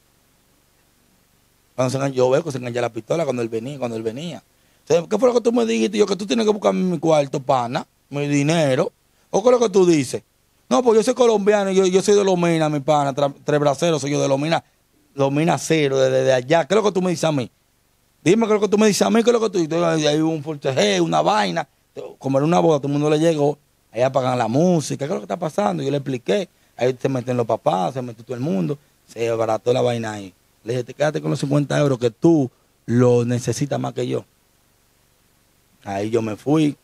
Cuando se enganchó, yo veo que se enganchó la pistola cuando él venía. Entonces, ¿qué fue lo que tú me dijiste? Yo, que tú tienes que buscarme mi cuarto, pana, mi dinero. ¿O qué es lo que tú dices? No, pues yo soy colombiano, yo soy de Lomina, mi pana, tres braceros, soy yo de Lomina cero, desde allá. ¿Qué es lo que tú me dices a mí? Dime qué es lo que tú me dices a mí, qué es lo que tú dices. Hay un forcejeo, una vaina. Como era una boda, todo el mundo le llegó, ahí apagan la música, ¿qué es lo que está pasando? Yo le expliqué, ahí se meten los papás, se metió todo el mundo, se abarató la vaina ahí. Le dije, quédate con los 50 euros que tú lo necesitas más que yo. Ahí yo me fui.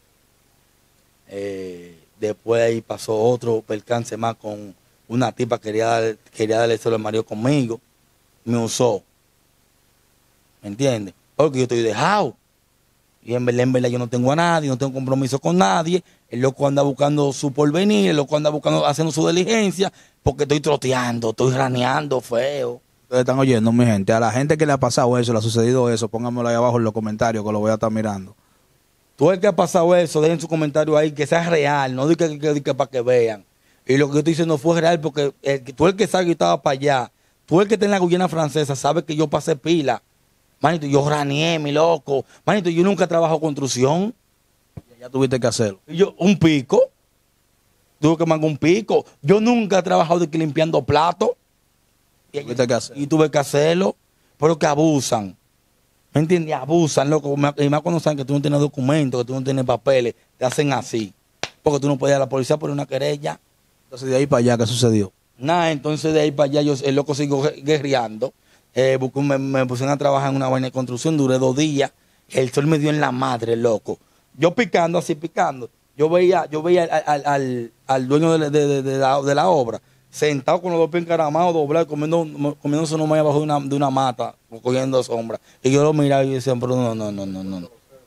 Después ahí pasó otro percance más con una tipa que quería darle solo al marido conmigo. Me usó. ¿Me entiendes? Porque yo estoy dejado. Y en verdad yo no tengo a nadie, no tengo compromiso con nadie. El loco anda buscando su porvenir, el loco anda buscando, haciendo su diligencia, porque estoy troteando, estoy raneando feo. Ustedes están oyendo, mi gente. A la gente que le ha pasado eso, le ha sucedido eso, pónganmelo ahí abajo en los comentarios que lo voy a estar mirando. Tú el que ha pasado eso, dejen su comentario ahí, que sea real, no diga que para que vean. Y lo que yo estoy diciendo fue real, porque tú el que sabe que estaba para allá, tú el que está en la Guyana Francesa, sabe que yo pasé pila. Manito, yo raneé, mi loco. Manito, yo nunca he trabajado construcción. Ya tuviste que hacerlo. Yo, un pico. Tuve que mangar un pico. Yo nunca he trabajado de que limpiando platos. Y tuve que hacerlo. Pero que abusan. ¿Me entiendes? Abusan, loco. Y más cuando saben que tú no tienes documentos, que tú no tienes papeles, te hacen así. Porque tú no puedes ir a la policía por una querella. Entonces, de ahí para allá, ¿qué sucedió? Nada, entonces de ahí para allá el loco siguió guerreando. Me pusieron a trabajar en una vaina de construcción, duré 2 días. El sol me dio en la madre, loco. Yo picando, así picando. Yo veía al dueño de la obra, sentado con los 2 pies encaramados, doblado, comiéndose uno más abajo de una mata, cogiendo sombra. Y yo lo miraba y decía, pero no.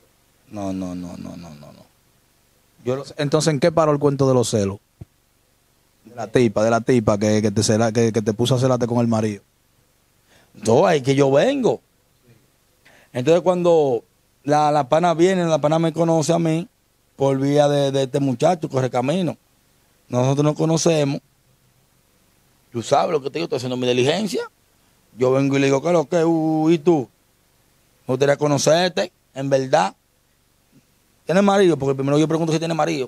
Entonces, ¿en qué paró el cuento de los celos? De la tipa que te puso a celarte con el marido. No, es que yo vengo. Entonces cuando la pana viene, la pana me conoce a mí por vía de este muchacho, Correcamino. Nosotros nos conocemos. Tú sabes lo que te digo, estoy haciendo mi diligencia. Yo vengo y le digo, ¿qué es lo que? ¿Y tú? Me gustaría conocerte, en verdad. ¿Tienes marido? Porque primero yo pregunto si tiene marido.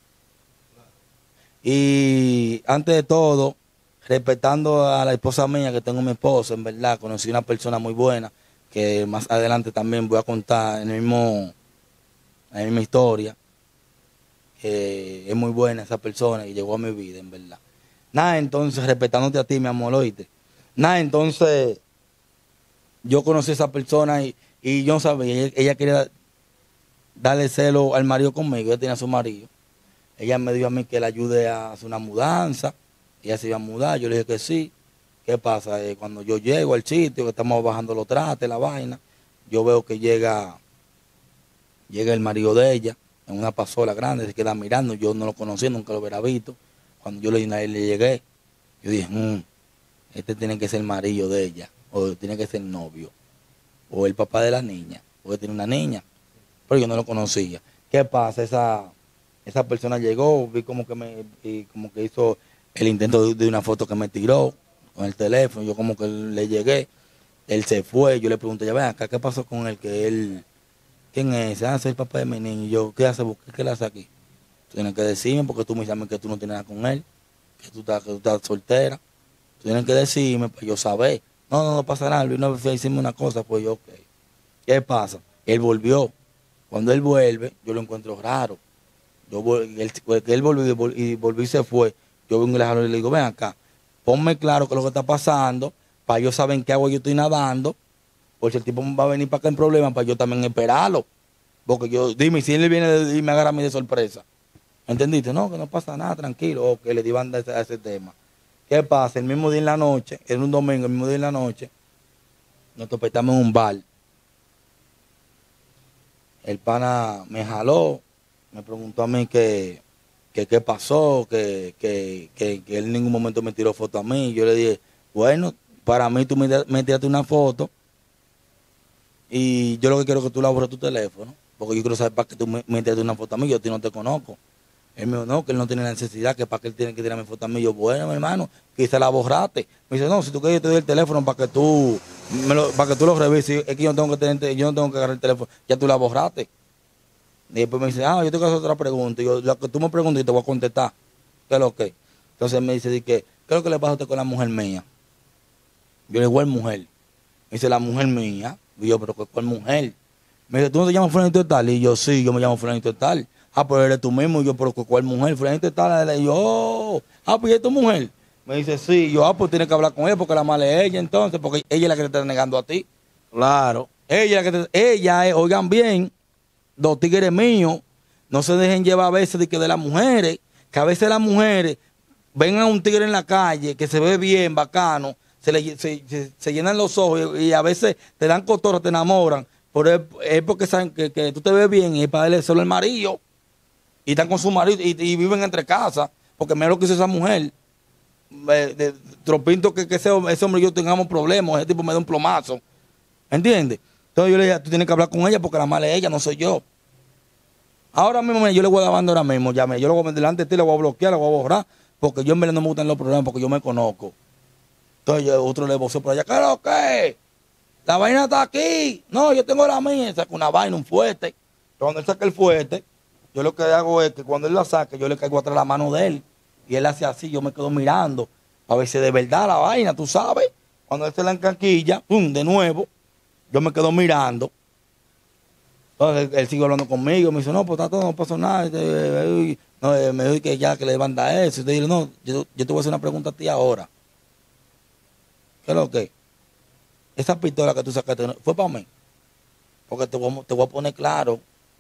Y antes de todo, respetando a la esposa mía, que tengo mi esposa, en verdad, conocí una persona muy buena, que más adelante también voy a contar en la misma historia, que es muy buena esa persona y llegó a mi vida, en verdad. Nada, entonces, respetándote a ti, mi amor, oíste. Nada, entonces, yo conocí a esa persona y yo no sabía, ella quería darle celo al marido conmigo, ella tenía a su marido. Ella me dijo a mí que le ayude a hacer una mudanza, ella se iba a mudar, yo le dije que sí. ¿Qué pasa? Cuando yo llego al sitio, que estamos bajando los trastes, la vaina, yo veo que llega el marido de ella en una pasola grande, se queda mirando, yo no lo conocía, nunca lo hubiera visto. Cuando yo le llegué, yo dije, este tiene que ser el marido de ella, o tiene que ser el novio, o el papá de la niña, porque tiene una niña, pero yo no lo conocía. ¿Qué pasa? Esa persona llegó, vi como que hizo el intento de una foto que me tiró con el teléfono, yo como que le llegué, él se fue, yo le pregunté, ya ven acá, ¿qué pasó con él? Que él, ¿quién es? Soy el papá de mi niño. Y yo, ¿qué hace? ¿Qué le hace aquí? Tú tienes que decirme, porque tú me dices que tú no tienes nada con él, que tú estás soltera. Tú tienes que decirme para yo saber. No pasa nada, Luis no fue a decirme una cosa, pues yo, ok. ¿Qué pasa? Él volvió. Cuando él vuelve, yo lo encuentro raro. Él volvió y volvió y se fue. Yo vengo y le digo, ven acá, ponme claro qué es lo que está pasando, para yo saber en qué agua yo estoy nadando, porque si el tipo va a venir para acá en problema, para yo también esperarlo. Porque yo, dime, si él viene y me agarra a mí de sorpresa. ¿Entendiste? No, que no pasa nada, tranquilo. Ok, le di banda a ese tema. ¿Qué pasa? El mismo día en la noche, era un domingo, el mismo día en la noche, nos topetamos en un bar. El pana me jaló, me preguntó a mí qué pasó, que él en ningún momento me tiró foto a mí. Yo le dije, bueno, para mí tú me tiraste una foto y yo lo que quiero es que tú la borres tu teléfono, porque yo quiero saber para qué tú me tiraste una foto a mí, yo a ti no te conozco. Él me dijo, no, que él no tiene la necesidad, que para qué él tiene que tirarme foto a mí. Yo, bueno, mi hermano, quizá la borraste. Me dice, no, si tú quieres yo te doy el teléfono para que tú lo revises. Es que yo no tengo que agarrar el teléfono, ya tú la borraste. Y después me dice, yo te voy a hacer otra pregunta. Y yo, lo que tú me preguntas, te voy a contestar. ¿Qué es lo que? Entonces me dice, ¿qué es lo que le pasa a usted con la mujer mía? Yo le digo, ¿cuál mujer? Me dice, la mujer mía. Y yo, ¿pero cuál mujer? Me dice, ¿tú no te llamas fulanito de tal? Y yo, sí, yo me llamo fulanito de tal. Pero eres tú mismo. Y yo, ¿pero cuál mujer? Fulanito de tal. Y yo, pues ¿y es tu mujer? Me dice, sí. Yo, pues tienes que hablar con ella porque la mala es ella entonces, porque ella es la que te está negando a ti. Claro. Ella es, oigan bien, los tigres míos, no se dejen llevar a veces de las mujeres, que a veces las mujeres ven a un tigre en la calle que se ve bien, bacano, se llenan los ojos y a veces te dan cotorra, te enamoran, pero es porque saben que tú te ves bien y es para darle solo el marido. Y están con su marido y viven entre casas, porque mira lo que hizo esa mujer. Tropinto que ese hombre y yo tengamos problemas, ese tipo me da un plomazo. ¿Entiendes? Entonces yo le dije, tú tienes que hablar con ella porque la mala es ella, no soy yo. Ahora mismo yo le voy a dar banda ahora mismo, yo lo voy a delante de ti, le voy a bloquear, le voy a borrar, porque yo en verdad no me gustan los problemas, porque yo me conozco. Entonces otro le voceo por allá, ¿qué es lo que? La vaina está aquí. No, yo tengo la mía, saca una vaina, un fuerte. Cuando él saca el fuerte, yo lo que hago es que cuando él la saque, yo le caigo atrás la mano de él, y él hace así, yo me quedo mirando, a ver si de verdad la vaina, tú sabes. Cuando él se la encanquilla, pum, de nuevo, yo me quedo mirando. Entonces él sigue hablando conmigo, me dice, no, pues está todo, no pasó nada. Me dijo que ya que le manda eso. Y te digo, no, yo te voy a hacer una pregunta a ti ahora. ¿Qué es lo que? Esa pistola que tú sacaste fue para mí. Porque te voy a poner claro.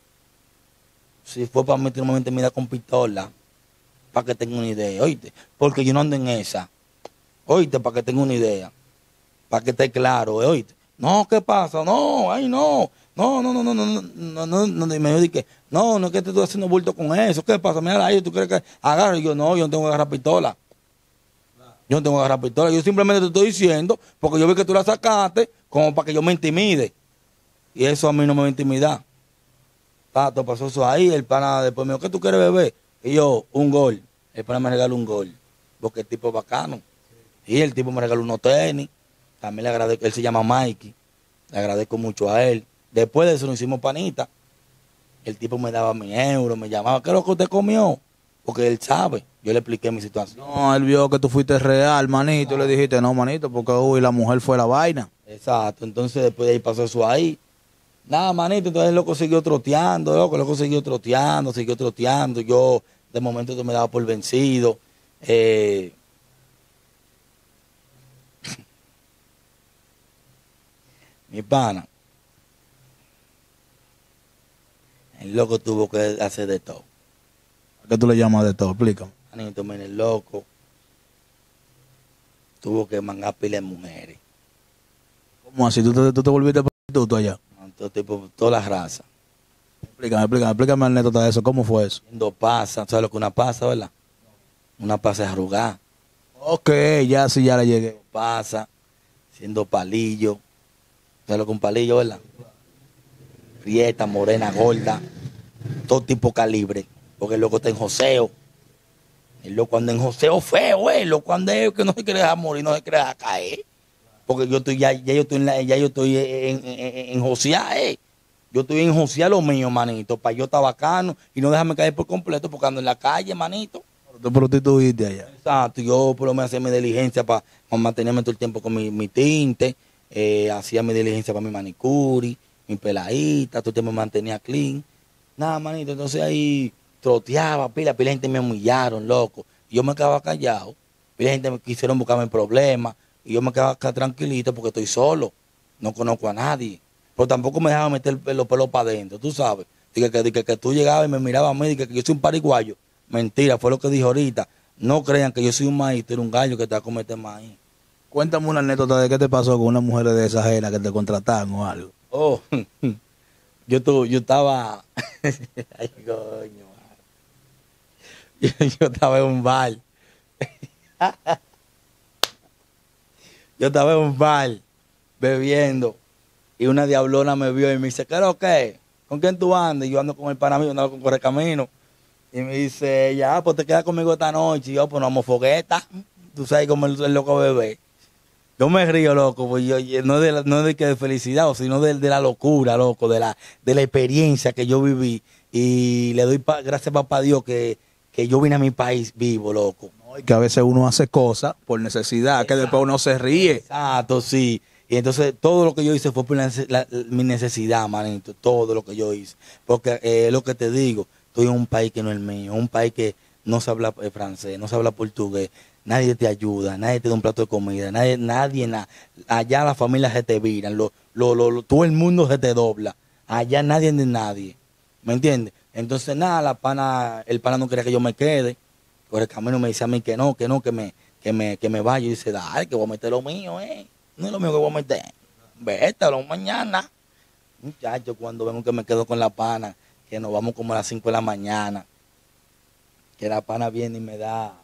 Si fue para mí, tú no me mira con pistola. Para que tenga una idea, oíste. Porque yo no ando en esa. Oíste, para que tenga una idea. Para que esté claro, oíste. No, ¿qué pasa? No, ay, no. No, y me dijo que, no es que te estoy haciendo bulto con eso. ¿Qué pasa? Mira ahí, ¿tú crees que agarre? Y yo, no, yo no tengo que agarrar pistola. Yo no tengo que agarrar pistola. Yo simplemente te estoy diciendo, porque yo vi que tú la sacaste, como para que yo me intimide. Y eso a mí no me va a intimidar. Tato, pasó eso ahí, el pana después me dijo, ¿qué tú quieres beber? Y yo, un gol. El pana me regaló un gol, porque el tipo es bacano. Y el tipo me regaló unos tenis. También le agradezco, él se llama Mikey. Le agradezco mucho a él. Después de eso nos hicimos panita. El tipo me daba mi euro, me llamaba, ¿qué es lo que usted comió? Porque él sabe. Yo le expliqué mi situación. No, él vio que tú fuiste real, manito, y le dijiste, no, manito, porque la mujer fue la vaina. Exacto, entonces después de ahí pasó eso ahí. Nada, manito, entonces el loco siguió troteando, siguió troteando. Yo de momento me daba por vencido. Mi pana. El loco tuvo que hacer de todo. ¿A qué tú le llamas de todo? Explícame. Manito, mira, el loco tuvo que mangar pila de mujeres. ¿Cómo así? ¿Tú te volviste prostituto allá? Todo tipo, todas las razas. Explícame anécdota de eso. ¿Cómo fue eso? Haciendo pasa, ¿sabes lo que una pasa, verdad? Una pasa es arrugada. Ok, ya sí, ya le llegué. Pasa, siendo palillo. ¿Sabes lo que es un palillo, verdad? Prieta, morena, gorda. Todo tipo calibre. Porque el loco está en joseo. El loco anda en joseo feo, el loco anda que no se quiere dejar morir, no se quiere dejar caer. Porque yo estoy, ya yo estoy en josear, Yo estoy en josear lo mío, manito. Para yo estar bacano y no dejarme caer por completo porque ando en la calle, manito. Tú prostituiste allá. Exacto, yo por lo menos hacía mi diligencia para mantenerme todo el tiempo con mi tinte, hacía mi diligencia para mi manicuri, mi peladita, todo el tiempo me mantenía clean. Nada, manito, entonces ahí troteaba, pila gente me humillaron, loco. Y yo me quedaba callado, pila gente me quisieron buscarme problemas, y yo me quedaba acá tranquilito porque estoy solo, no conozco a nadie. Pero tampoco me dejaba meter los pelos para adentro, tú sabes. Que tú llegabas y me mirabas a mí, que yo soy un pariguayo. Mentira, fue lo que dije ahorita. No crean que yo soy un maíz, un gallo que te va a cometer maíz. Cuéntame una anécdota de qué te pasó con una mujer de esa ajena que te contrataron o algo. Oh, yo estaba... Ay, coño. Yo estaba en un bar. Yo estaba en un bar bebiendo y una diablona me vio y me dice, ¿qué es lo que? ¿Con quién tú andas? Y yo ando con el pana mío, ando con Correcamino. Y me dice, ya, pues te quedas conmigo esta noche. Y yo, pues nos vamos fogueta. Tú sabes cómo el loco bebé. Yo me río, loco, pues yo no es de que de felicidad, sino de la locura, loco, de la experiencia que yo viví. Y le doy gracias a papá Dios que yo vine a mi país vivo, loco. No, y que a veces uno hace cosas por necesidad, exacto, que después uno se ríe. Exacto, sí. Y entonces todo lo que yo hice fue por mi necesidad, manito, todo lo que yo hice. Porque es lo que te digo, estoy en un país que no es el mío, un país que no se habla francés, no se habla portugués, nadie te ayuda, nadie te da un plato de comida, allá las familias se te viran, todo el mundo se te dobla, allá nadie es de nadie, ¿me entiendes? Entonces nada, el pana no quería que yo me quede, por el camino me dice a mí que me vaya, y dice, dale, que voy a meter lo mío, no es lo mío que voy a meter, vétalo mañana. Muchacho, cuando vengo que me quedo con la pana, que nos vamos como a las 5 de la mañana, que la pana viene y me da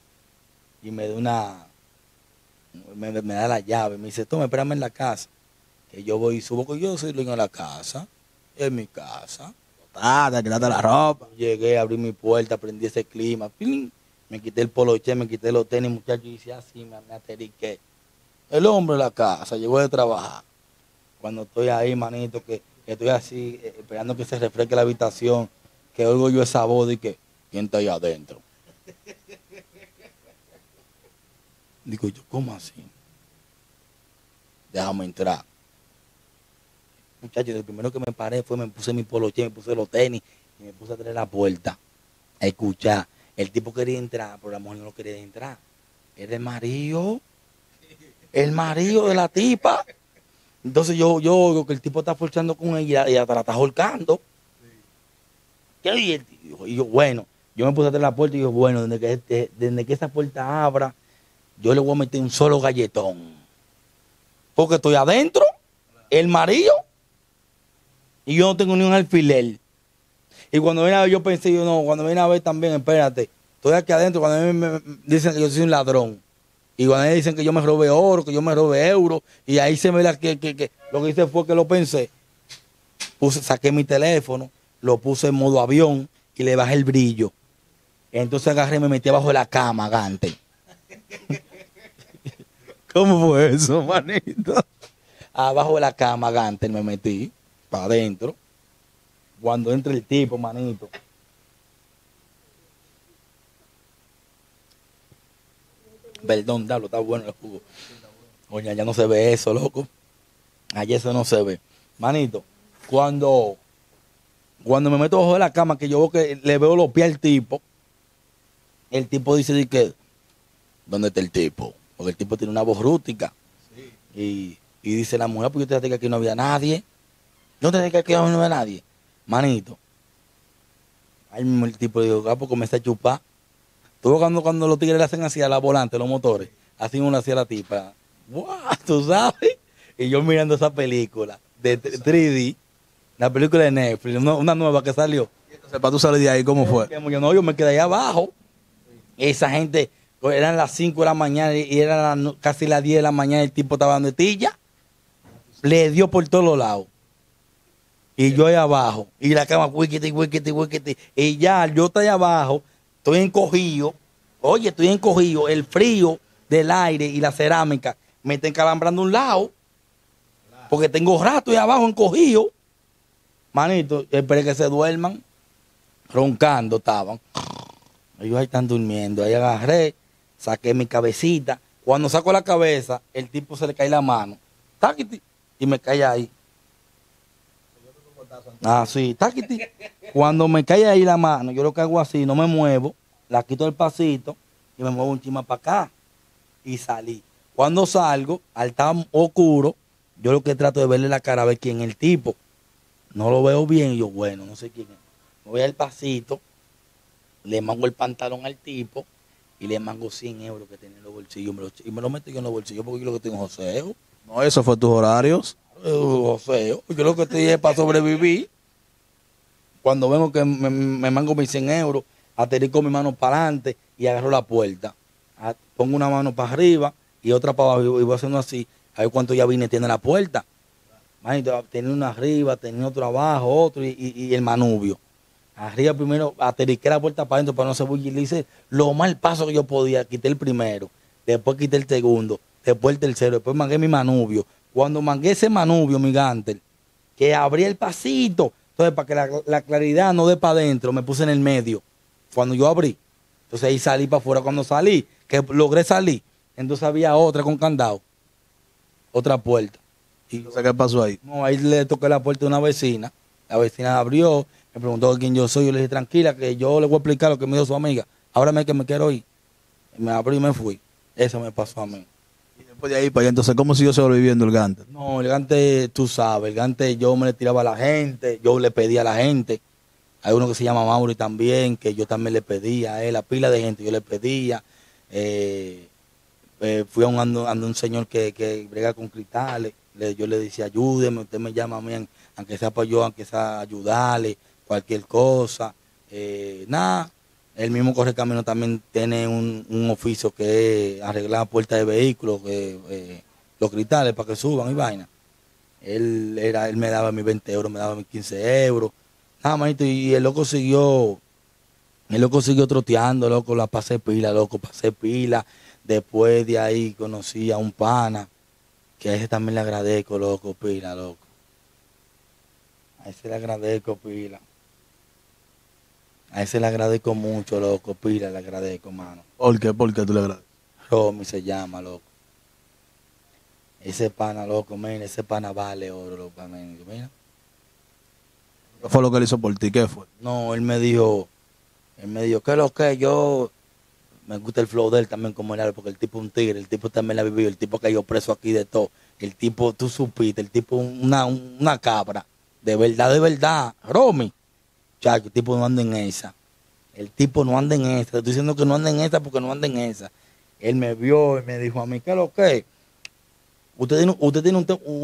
me da la llave, me dice, toma, espérame en la casa, que yo voy y subo, que yo soy dueño de la casa, en mi casa. Te quitaste la ropa. Llegué, abrí mi puerta, prendí ese clima, ¡pling! Me quité el poloché, me quité los tenis, muchacho, y hice así, me ateriqué. El hombre de la casa, llegó de trabajar. Cuando estoy ahí, manito, que estoy así, esperando que se refresque la habitación, que oigo yo esa voz y que, ¿quién está ahí adentro? Digo yo, ¿cómo así? Déjame entrar. Muchachos, lo primero que me paré fue, me puse mi poloché, me puse los tenis y me puse a traer la puerta a escuchar. El tipo quería entrar, pero la mujer no quería entrar. Era el marido de la tipa. Entonces yo oigo que el tipo está forzando con ella y hasta la está ahorcando. ¿Qué? Y yo, bueno, yo me puse a traer la puerta y yo, bueno, desde que esa puerta abra, yo le voy a meter un solo galletón. Porque estoy adentro, el marido, y yo no tengo ni un alfiler. Y cuando viene a ver, yo pensé, cuando viene a ver también, espérate, estoy aquí adentro, cuando me dicen que yo soy un ladrón. Y cuando me dicen que yo me robé oro, que yo me robé euros, y ahí se me da que lo que hice fue que lo pensé. Saqué mi teléfono, lo puse en modo avión y le bajé el brillo. Entonces agarré y me metí abajo de la cama, Gante. ¿Cómo fue eso, manito? Abajo de la cama, Gante, me metí para adentro. Cuando entra el tipo, manito. Perdón, Dablo, está bueno el jugo. Oye, ya no se ve eso, loco. Allá eso no se ve. Manito, cuando me meto bajo de la cama, que yo veo que le veo los pies al tipo, el tipo dice que, ¿dónde está el tipo? Porque el tipo tiene una voz rústica. Sí. Y dice la mujer, pues yo te dije que aquí no había nadie. Yo te dije que aquí no había nadie. Manito, Ahí mismo el tipo le dijo, porque comencé a chupar. Tú ves cuando los tigres le hacen así a la volante, los motores, así uno hacía la tipa. ¡Buah! ¿Tú sabes? Y yo mirando esa película de 3D, la película de Netflix, una nueva que salió. Entonces, para tú salir de ahí, ¿cómo fue? Yo me quedé ahí abajo. Esa gente, eran las 5 de la mañana y eran casi las 10 de la mañana, el tipo estaba dando tilla. Le dio por todos los lados. Y yo ahí abajo. Y la cama, wikiti. Y ya, yo estoy ahí abajo, estoy encogido. Oye, estoy encogido. El frío del aire y la cerámica me está encalambrando un lado. Porque tengo rato ahí abajo encogido. Manito, esperé que se duerman. Roncando estaban. Ellos ahí están durmiendo. Ahí agarré, saqué mi cabecita. Cuando saco la cabeza, el tipo se le cae la mano. Taquiti, y me cae ahí. Ah, sí, taquiti. Cuando me cae ahí la mano, yo lo que hago así, no me muevo, la quito del pasito y me muevo un chima para acá. Y salí. Cuando salgo, al estar oscuro, yo lo que trato de verle la cara a ver quién es el tipo. No lo veo bien y yo, bueno, no sé quién es. Me voy al pasito, le mango el pantalón al tipo y le mango 100 euros que tenía en los bolsillos. Y me lo meto yo en los bolsillos porque yo lo que tengo es joseo. No, eso fue tus horarios. Joseo. Yo lo que estoy es para sobrevivir. Cuando vengo que me mango mis 100 euros, aterrico mi mano para adelante y agarro la puerta. Pongo una mano para arriba y otra para abajo y voy haciendo así. A ver cuánto ya vine tiene la puerta. Manito, tenía una arriba, tenía otro abajo, otro y el manubio. Arriba primero aterriqué la puerta para adentro para no se bullir. Le hice lo mal paso que yo podía. Quité el primero, después quité el segundo, después el tercero, después mangué mi manubio. Cuando mangué ese manubio, mi gantel, que abrí el pasito, entonces para que la claridad no dé para adentro, me puse en el medio. Cuando yo abrí, entonces ahí salí para afuera. Cuando salí, que logré salir, entonces había otra con candado, otra puerta. Y, Entonces, ¿qué pasó ahí? no, ahí le toqué la puerta de una vecina. La vecina abrió, me preguntó quién yo soy. Yo le dije, tranquila, que yo le voy a explicar lo que me dijo su amiga. Ábrame que me quiero ir. Y me abrí y me fui. Eso me pasó a mí. Y después de ahí para allá, entonces, ¿cómo siguió sobreviviendo el Gantel? No, el gante, tú sabes, el gante yo me le tiraba a la gente, yo le pedía a la gente. Hay uno que se llama Mauri también, que yo también le pedía a él, a pila de gente, yo le pedía. Fui a un señor que brega con cristales. Yo le decía, ayúdeme, usted me llama a mí, aunque sea para yo, aunque sea ayudarle, cualquier cosa. Nada, el mismo Correcamino también tiene un oficio que es arreglar puertas de vehículos, los cristales para que suban y vaina. Él me daba mis 20 euros, me daba mis 15 euros. Nada, manito, y el loco siguió troteando, loco, pasé pila. Después de ahí conocí a un pana, que a ese también le agradezco, loco, pila, loco. A ese le agradezco, pila. A ese le agradezco mucho, loco, pila, le agradezco, mano. ¿Por qué? ¿Por qué tú le agradeces? Romy se llama, loco. Ese pana, loco, mira, ese pana vale oro, loco, mira. ¿Qué fue lo que él hizo por ti? ¿Qué fue? No, él me dijo, ¿qué es lo que? Yo me gusta el flow de él también como él, porque el tipo es un tigre, el tipo también la ha vivido, el tipo cayó preso aquí de todo. El tipo, tú supiste, el tipo una cabra, de verdad, Romy. Chacho, el tipo no anda en esa. El tipo no anda en esa. Te estoy diciendo que no anda en esa porque no anda en esa. Él me vio y me dijo a mí, ¿qué es lo que? Usted tiene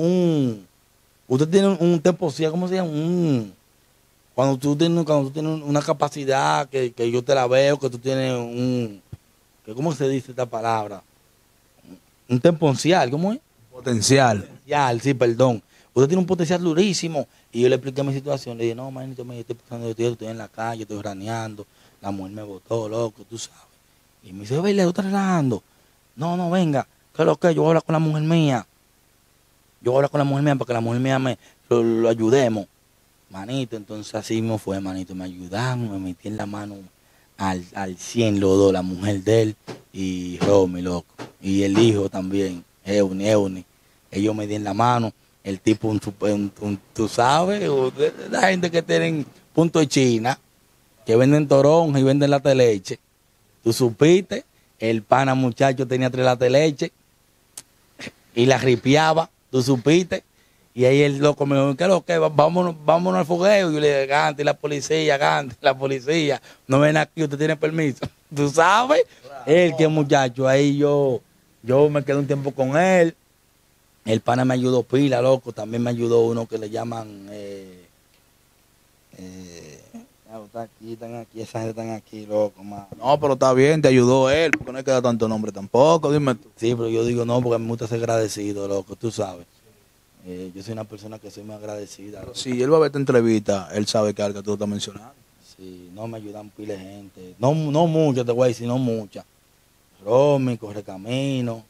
un tiempo, ¿cómo se llama? Cuando tú tienes una capacidad que yo te la veo, que tú tienes ¿cómo se dice esta palabra? Un potencial, ¿cómo es? Potencial. Potencial, sí, perdón. Usted tiene un potencial durísimo. Y yo le expliqué mi situación. Le dije, no, manito, yo estoy pasando de tiempo, estoy en la calle, estoy raneando. La mujer me botó, loco, tú sabes. Y me dice, ¿tú estás relajando? No, venga, ¿qué es lo que? Yo voy a hablar con la mujer mía. Para que la mujer mía lo ayudemos. Manito, entonces así me fue, manito. Me ayudaron, me metí en la mano al 100 los dos, la mujer de él y Romy, loco. Y el hijo también, Euni. Ellos me dieron la mano. El tipo, tú sabes, la gente que tienen punto de China, que venden toronja y venden lata de leche. Tú supiste, el pana muchacho tenía 3 latas de leche y la ripiaba, tú supiste. Y ahí el loco me dijo, ¿qué es lo que? Vámonos al fogueo. Y yo le dije, Gante, la policía. No ven aquí, usted tiene permiso. ¿Tú sabes? Él, que muchacho, ahí yo me quedé un tiempo con él. El pana me ayudó pila, loco. También me ayudó uno que le llaman... están aquí, esa gente están aquí, loco, mano. No, pero está bien, te ayudó él, porque no hay que dar tanto nombre tampoco, dime tú. Sí, pero yo digo no, porque me gusta ser agradecido, loco, tú sabes. Yo soy una persona que soy muy agradecida. Loco. Si él va a ver esta entrevista, él sabe que algo que tú estás mencionando. Sí, no me ayudan pila de gente. No mucho, te voy a decir, no mucha. Romy, Correcamino.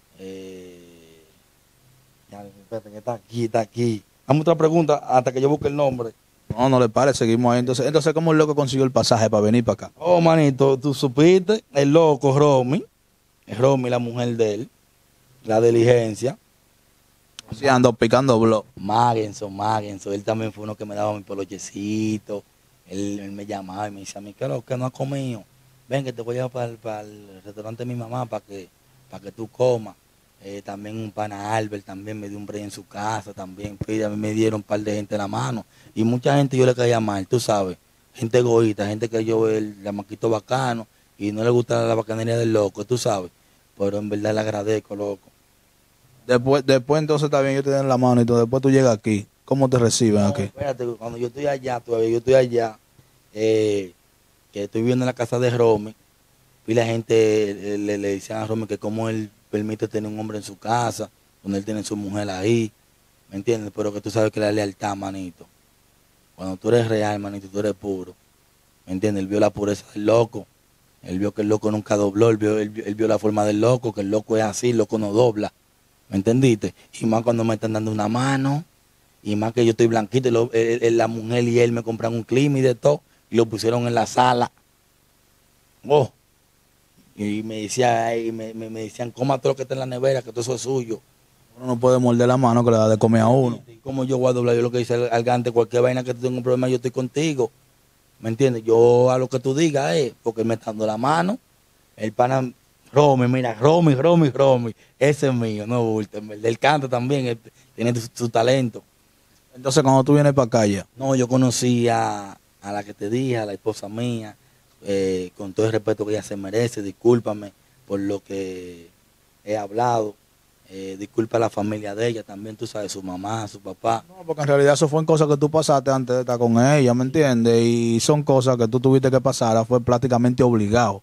Ya, espérate, que está aquí. Dame otra pregunta hasta que yo busque el nombre. No le pare, seguimos ahí. Entonces, ¿cómo el loco consiguió el pasaje para venir para acá? Oh, manito, tú supiste, el loco Romy, la mujer de él, la diligencia. Sí, ando picando blog. Magenson, él también fue uno que me daba mi peluchecito. Él me llamaba y me decía a mí, ¿qué es lo que no has comido? Ven que te voy a llevar para el restaurante de mi mamá para que tú comas. También un pana Albert también me dio un break en su casa también. Pues, a mí me dieron un par de gente en la mano. Y mucha gente yo le caía mal, tú sabes. Gente egoísta, gente que yo el lamaquito bacano y no le gusta la bacanería del loco, tú sabes. Pero en verdad le agradezco, loco. Después entonces está bien, yo te doy en la mano y todo. Después tú llegas aquí. ¿Cómo te reciben aquí? Espérate, cuando yo estoy allá, que estoy viviendo en la casa de Romy, y la gente le decían a Romy que como él permite tener un hombre en su casa, donde él tiene su mujer ahí, ¿me entiendes? Pero que tú sabes que la lealtad, manito. Cuando tú eres real, manito, tú eres puro, ¿me entiendes? Él vio la pureza del loco, él vio que el loco nunca dobló, él vio la forma del loco, que el loco es así, el loco no dobla, ¿me entendiste? Y más cuando me están dando una mano, y más que yo estoy blanquito, y la mujer y él me compraron un clima y de todo, y lo pusieron en la sala. Oh, y me decía, me decían, coma todo lo que está en la nevera, que todo eso es suyo. Uno no puede morder la mano que le da de comer a uno. Y como yo voy a doblar, yo lo que dice al Gante, cualquier vaina que tú tengas un problema, yo estoy contigo. ¿Me entiendes? Yo a lo que tú digas, porque él me está dando la mano. El pana, Romy, mira, Romy, ese es mío, no bulto. Él canta también, él tiene su talento. Entonces, cuando tú vienes para acá ya. No, yo conocí a la que te dije, a la esposa mía, con todo el respeto que ella se merece, discúlpame por lo que he hablado. Disculpa a la familia de ella también, tú sabes, su mamá, su papá. No, porque en realidad eso fue cosas que tú pasaste antes de estar con ella, ¿me entiendes? Y son cosas que tú tuviste que pasar, fue prácticamente obligado.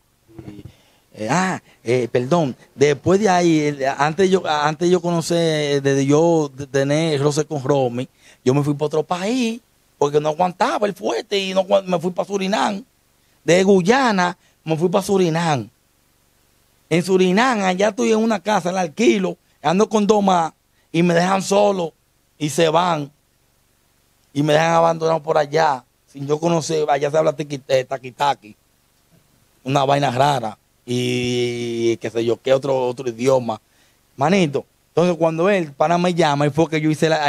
Perdón, después de ahí, antes yo conocer, desde yo tener roce con Romy, yo me fui para otro país, porque no aguantaba el fuerte y me fui para Surinam. De Guyana me fui para Surinam. En Surinam, allá estoy en una casa, la alquilo, ando con dos más y me dejan solo y se van. Y me dejan abandonado por allá, sin yo conocer, allá se habla taqui-taqui, una vaina rara y qué sé yo, qué otro idioma. Manito, entonces cuando él, pana me llama, ahí fue que yo hice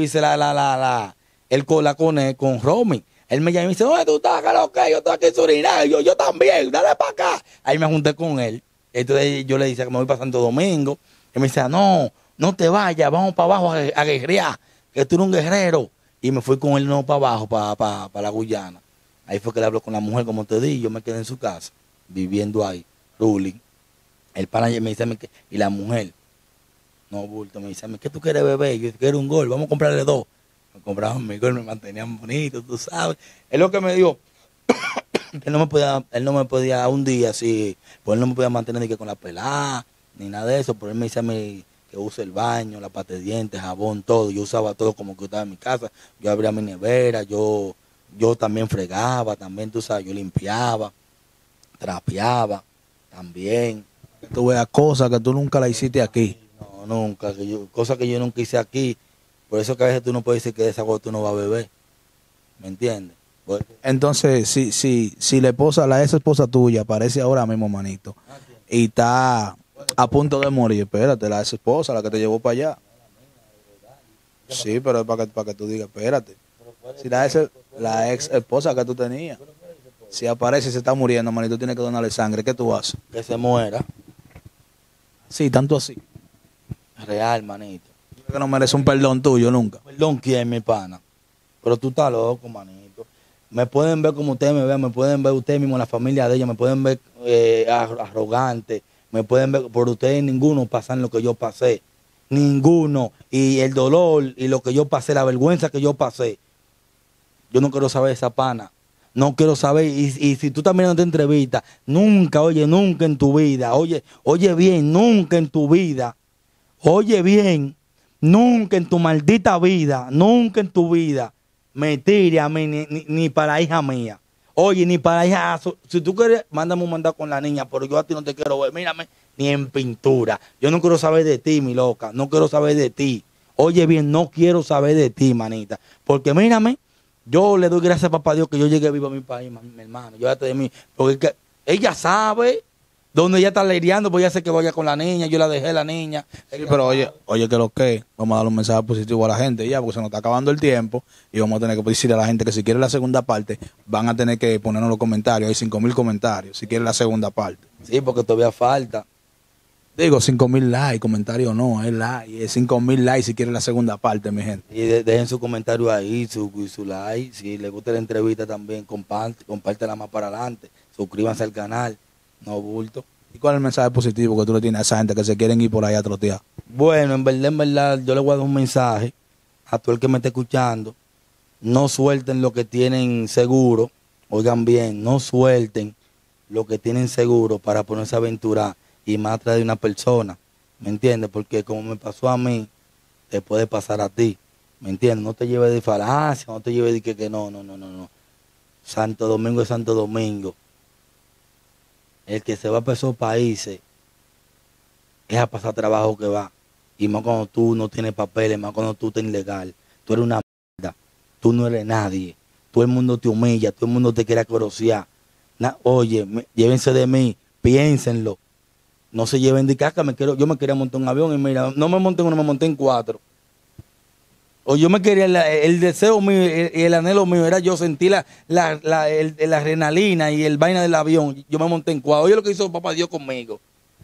el cola con Romy. Él me llama y me dice, ¿dónde tú estás? Yo estoy aquí en Surinam. Yo también, dale para acá. Ahí me junté con él. Entonces yo le dije que me voy para Santo Domingo. Y me decía, no te vayas, vamos para abajo a guerrear, que tú eres un guerrero. Y me fui con él no para abajo, para la Guyana. Ahí fue que le habló con la mujer, como te dije, yo me quedé en su casa, viviendo ahí, ruling. El pana me dice, y la mujer, no bulto, me dice, ¿qué tú quieres beber? Yo quiero un gol, vamos a comprarle dos. Me compraban mi gol, me mantenían bonito, tú sabes. Es lo que me dio. Él no me podía un día así, pues él no me podía mantener ni que con la pelada, ni nada de eso, pero él me dice a mí que use el baño, la pasta de dientes, jabón, todo. Yo usaba todo como que estaba en mi casa. Yo abría mi nevera, yo también fregaba, también, tú sabes, yo limpiaba, trapeaba, también. Tú veas cosas que tú nunca la hiciste aquí. No, nunca, cosas que yo nunca hice aquí. Por eso que a veces tú no puedes decir que de esa agua tú no vas a beber. ¿Me entiendes? Entonces, si la ex esposa tuya aparece ahora mismo, manito, y está a punto de morir, espérate, la ex esposa, la que te llevó para allá. Sí, pero es para que tú digas, espérate. Si la ex esposa que tú tenías, si aparece y se está muriendo, manito, tienes que donarle sangre, ¿qué tú haces? Que se muera. Sí, tanto así. Real, manito. Que no merece un perdón tuyo nunca. Perdón, ¿quién, mi pana? Pero tú estás loco, manito. Me pueden ver como ustedes me ven, me pueden ver ustedes mismos, la familia de ella, me pueden ver arrogante, me pueden ver, por ustedes ninguno pasan lo que yo pasé. Ninguno. Y el dolor y lo que yo pasé, la vergüenza que yo pasé. Yo no quiero saber esa pana. No quiero saber. Y si tú también no te entrevistas, nunca, oye, nunca en tu vida, oye bien, nunca en tu vida, oye bien, nunca en tu maldita vida, nunca en tu vida me tire a mí ni para la hija mía. Oye, ni para la hija. Si tú quieres, mándame un mandado con la niña, pero yo a ti no te quiero ver. Mírame, ni en pintura. Yo no quiero saber de ti, mi loca. No quiero saber de ti. Oye bien, no quiero saber de ti, manita. Porque mírame, yo le doy gracias a papá Dios que yo llegué vivo a mi país, mi hermano. Llévate de mí. Porque es que ella sabe donde ella está leiriando, pues ella sé que vaya con la niña, yo la dejé la niña. Sí, pero oye, que lo que, vamos a dar un mensaje positivo a la gente ya, porque se nos está acabando el tiempo y vamos a tener que decirle a la gente que si quiere la segunda parte, van a tener que ponernos los comentarios, hay 5,000 comentarios, si quiere la segunda parte. Sí, porque todavía falta. Digo, 5,000 likes, comentarios no, es like, es 5,000 likes si quiere la segunda parte, mi gente. Y dejen su comentario ahí, su like, si les gusta la entrevista también, compártela más para adelante, suscríbanse al canal. No bulto. ¿Y cuál es el mensaje positivo que tú le tienes a esa gente que se quieren ir por ahí a trotear? Bueno, en verdad, yo le voy a dar un mensaje a todo el que me esté escuchando. No suelten lo que tienen seguro. Oigan bien, no suelten lo que tienen seguro para ponerse a aventurar y más atrás de una persona. ¿Me entiendes? Porque como me pasó a mí, te puede pasar a ti. ¿Me entiendes? No te lleves de falacia, no te lleves de que no. Santo Domingo es Santo Domingo. El que se va para esos países es a pasar trabajo que va. Y más cuando tú no tienes papeles, más cuando tú estás ilegal. Tú eres una mierda. Tú no eres nadie. Todo el mundo te humilla, todo el mundo te quiere acorocear. Oye, llévense de mí, piénsenlo. No se lleven de caca, yo me quería montar un avión y mira, no me monté en uno, me monté en 4. O yo me quería, el deseo mío, el anhelo mío era yo sentir la adrenalina y el vaina del avión. Yo me monté en 4. Oye lo que hizo papá Dios conmigo.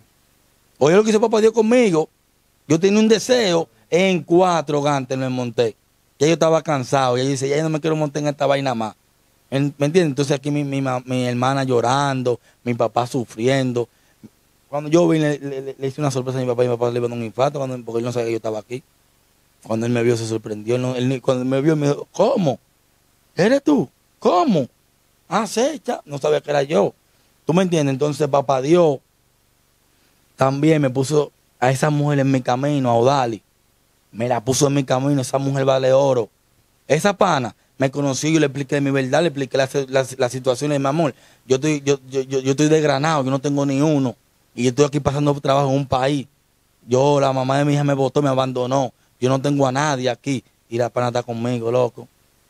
Oye lo que hizo papá Dios conmigo. Yo tenía un deseo en 4 gantes me monté. Ya yo estaba cansado. Y ella dice, ya no me quiero montar en esta vaina más. ¿Me entiendes? Entonces aquí mi hermana llorando, mi papá sufriendo. Cuando yo vine, le hice una sorpresa a mi papá y mi papá le dio un infarto porque él no sabía que yo estaba aquí. Cuando él me vio se sorprendió. Cuando me vio me dijo, ¿cómo? ¿Eres tú? ¿Cómo? Ah, Secha. No sabía que era yo. ¿Tú me entiendes? Entonces papá Dios también me puso a esa mujer en mi camino, a Odali. Me la puso en mi camino, esa mujer vale oro. Esa pana me conocí, yo le expliqué mi verdad, le expliqué la situación de mi amor. Yo estoy desgranado, yo no tengo ni uno. Y yo estoy aquí pasando trabajo en un país. La mamá de mi hija me botó, me abandonó. Yo no tengo a nadie aquí. Y la pana está conmigo, loco.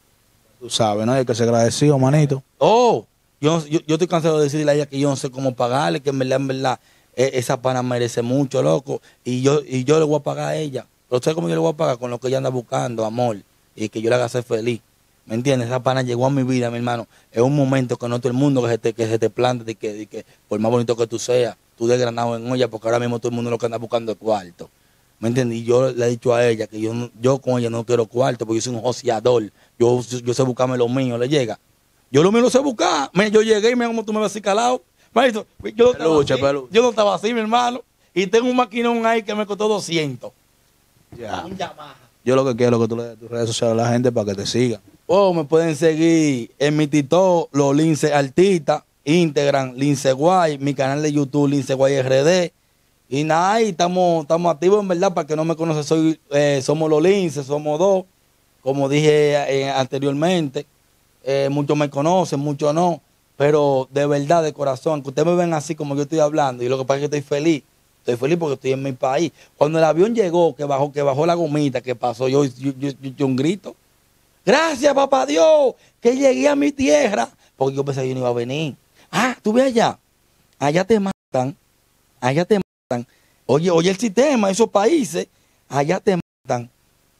Tú sabes, ¿no? Hay que ser agradecido, manito. Oh, yo estoy cansado de decirle a ella que yo no sé cómo pagarle, que en verdad, esa pana merece mucho, loco. Y yo le voy a pagar a ella. Pero ¿sabes cómo yo le voy a pagar? Con lo que ella anda buscando, amor. Y que yo la haga ser feliz. ¿Me entiendes? Esa pana llegó a mi vida, mi hermano. Es un momento que no todo el mundo que se te plante de que por más bonito que tú seas, tú desgranado en olla, porque ahora mismo todo el mundo lo que anda buscando es cuarto. ¿Me entiendes? Y yo le he dicho a ella que yo con ella no quiero cuarto, porque yo soy un joseador. Yo sé buscarme lo mío, le llega. Yo lo mío lo sé buscar. Yo llegué y mira cómo tú me vas así calado. Maestro, yo no estaba así, mi hermano. Y tengo un maquinón ahí que me costó 200. Ya. Yo lo que quiero es que tú le des tus redes sociales a la gente para que te sigan. Me pueden seguir en mi TikTok, los Lince Artistas, Instagram, Lince Guay, mi canal de YouTube, Lince Guay RD. Y nada, ahí estamos activos en verdad. Para que no me conoce, somos los Lince, somos 2. Como dije anteriormente, muchos me conocen, muchos no. Pero de verdad, de corazón, que ustedes me ven así como yo estoy hablando. Y lo que pasa es que estoy feliz. Estoy feliz porque estoy en mi país. Cuando el avión llegó, que bajó la gomita, que pasó, yo un grito. Gracias, papá Dios, que llegué a mi tierra. Porque yo pensé que yo no iba a venir. Ah, tú ves allá. Allá te matan. Allá te matan. Oye el sistema, esos países, allá te matan.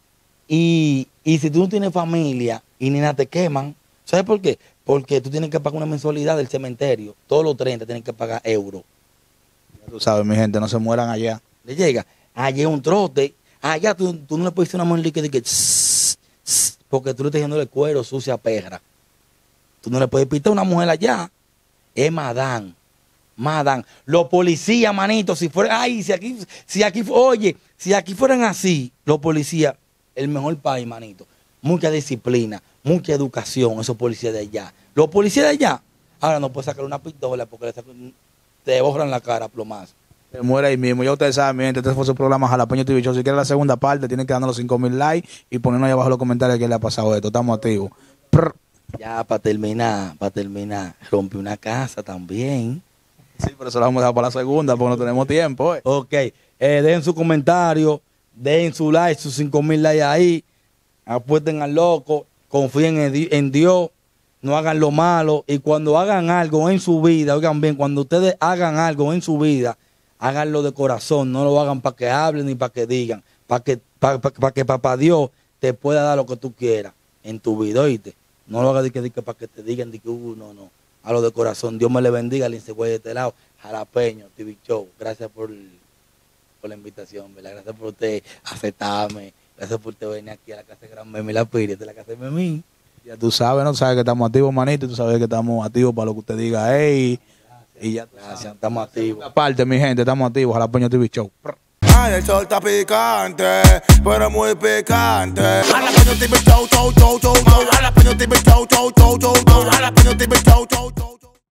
Y si tú no tienes familia y ni nada te queman. ¿Sabes por qué? Porque tú tienes que pagar una mensualidad del cementerio. Todos los 30 tienen que pagar euros. Ya tú sabes, mi gente, no se mueran allá. Le llega. Allá es un trote. Allá tú no le puedes decir a una mujer que porque tú le estás diciendo el cuero sucia perra. Tú no le puedes pitar a una mujer allá. Es madán. Los policías, manito, si fueran, ay, oye, si aquí fueran así, los policías, el mejor país, manito. Mucha disciplina, mucha educación, esos policías de allá. Los policías de allá, ahora no puedes sacar una pistola porque te borran la cara, plomazo. Se muere ahí mismo. Ya ustedes saben, mi gente, este fue su programa Jalapeño TV Show. Si quieren la segunda parte, tienen que darnos los 5,000 likes y ponernos ahí abajo en los comentarios qué le ha pasado a esto. Estamos activos. Ya, para terminar, rompí una casa también. Sí, pero eso lo vamos a dejar para la segunda porque no tenemos tiempo. Ok, dejen su comentario, dejen su like, sus 5,000 likes ahí. Apuesten al loco, confíen en Dios, no hagan lo malo. Y cuando hagan algo en su vida, oigan bien, cuando ustedes hagan algo en su vida, háganlo de corazón, no lo hagan para que hablen ni para que digan, para que papá Dios te pueda dar lo que tú quieras en tu vida, ¿oíste? No lo hagas de que para que te digan, no. A lo de corazón, Dios me le bendiga, Lince Güey de este lado, Jalapeño TV Show. Gracias por la invitación, ¿verdad? Gracias por usted aceptarme, gracias por usted venir aquí a la casa de Gran Memi, la Piri, de la casa de Memi. Ya tú sabes, ¿no? Tú sabes que estamos activos, manito, tú sabes que estamos activos para lo que usted diga, y ya gracias, estamos activos. Aparte, mi gente, estamos activos, Jalapeño TV Show. Ay, el sol está picante, pero muy picante. Jalapeño TV Show, show, show, show.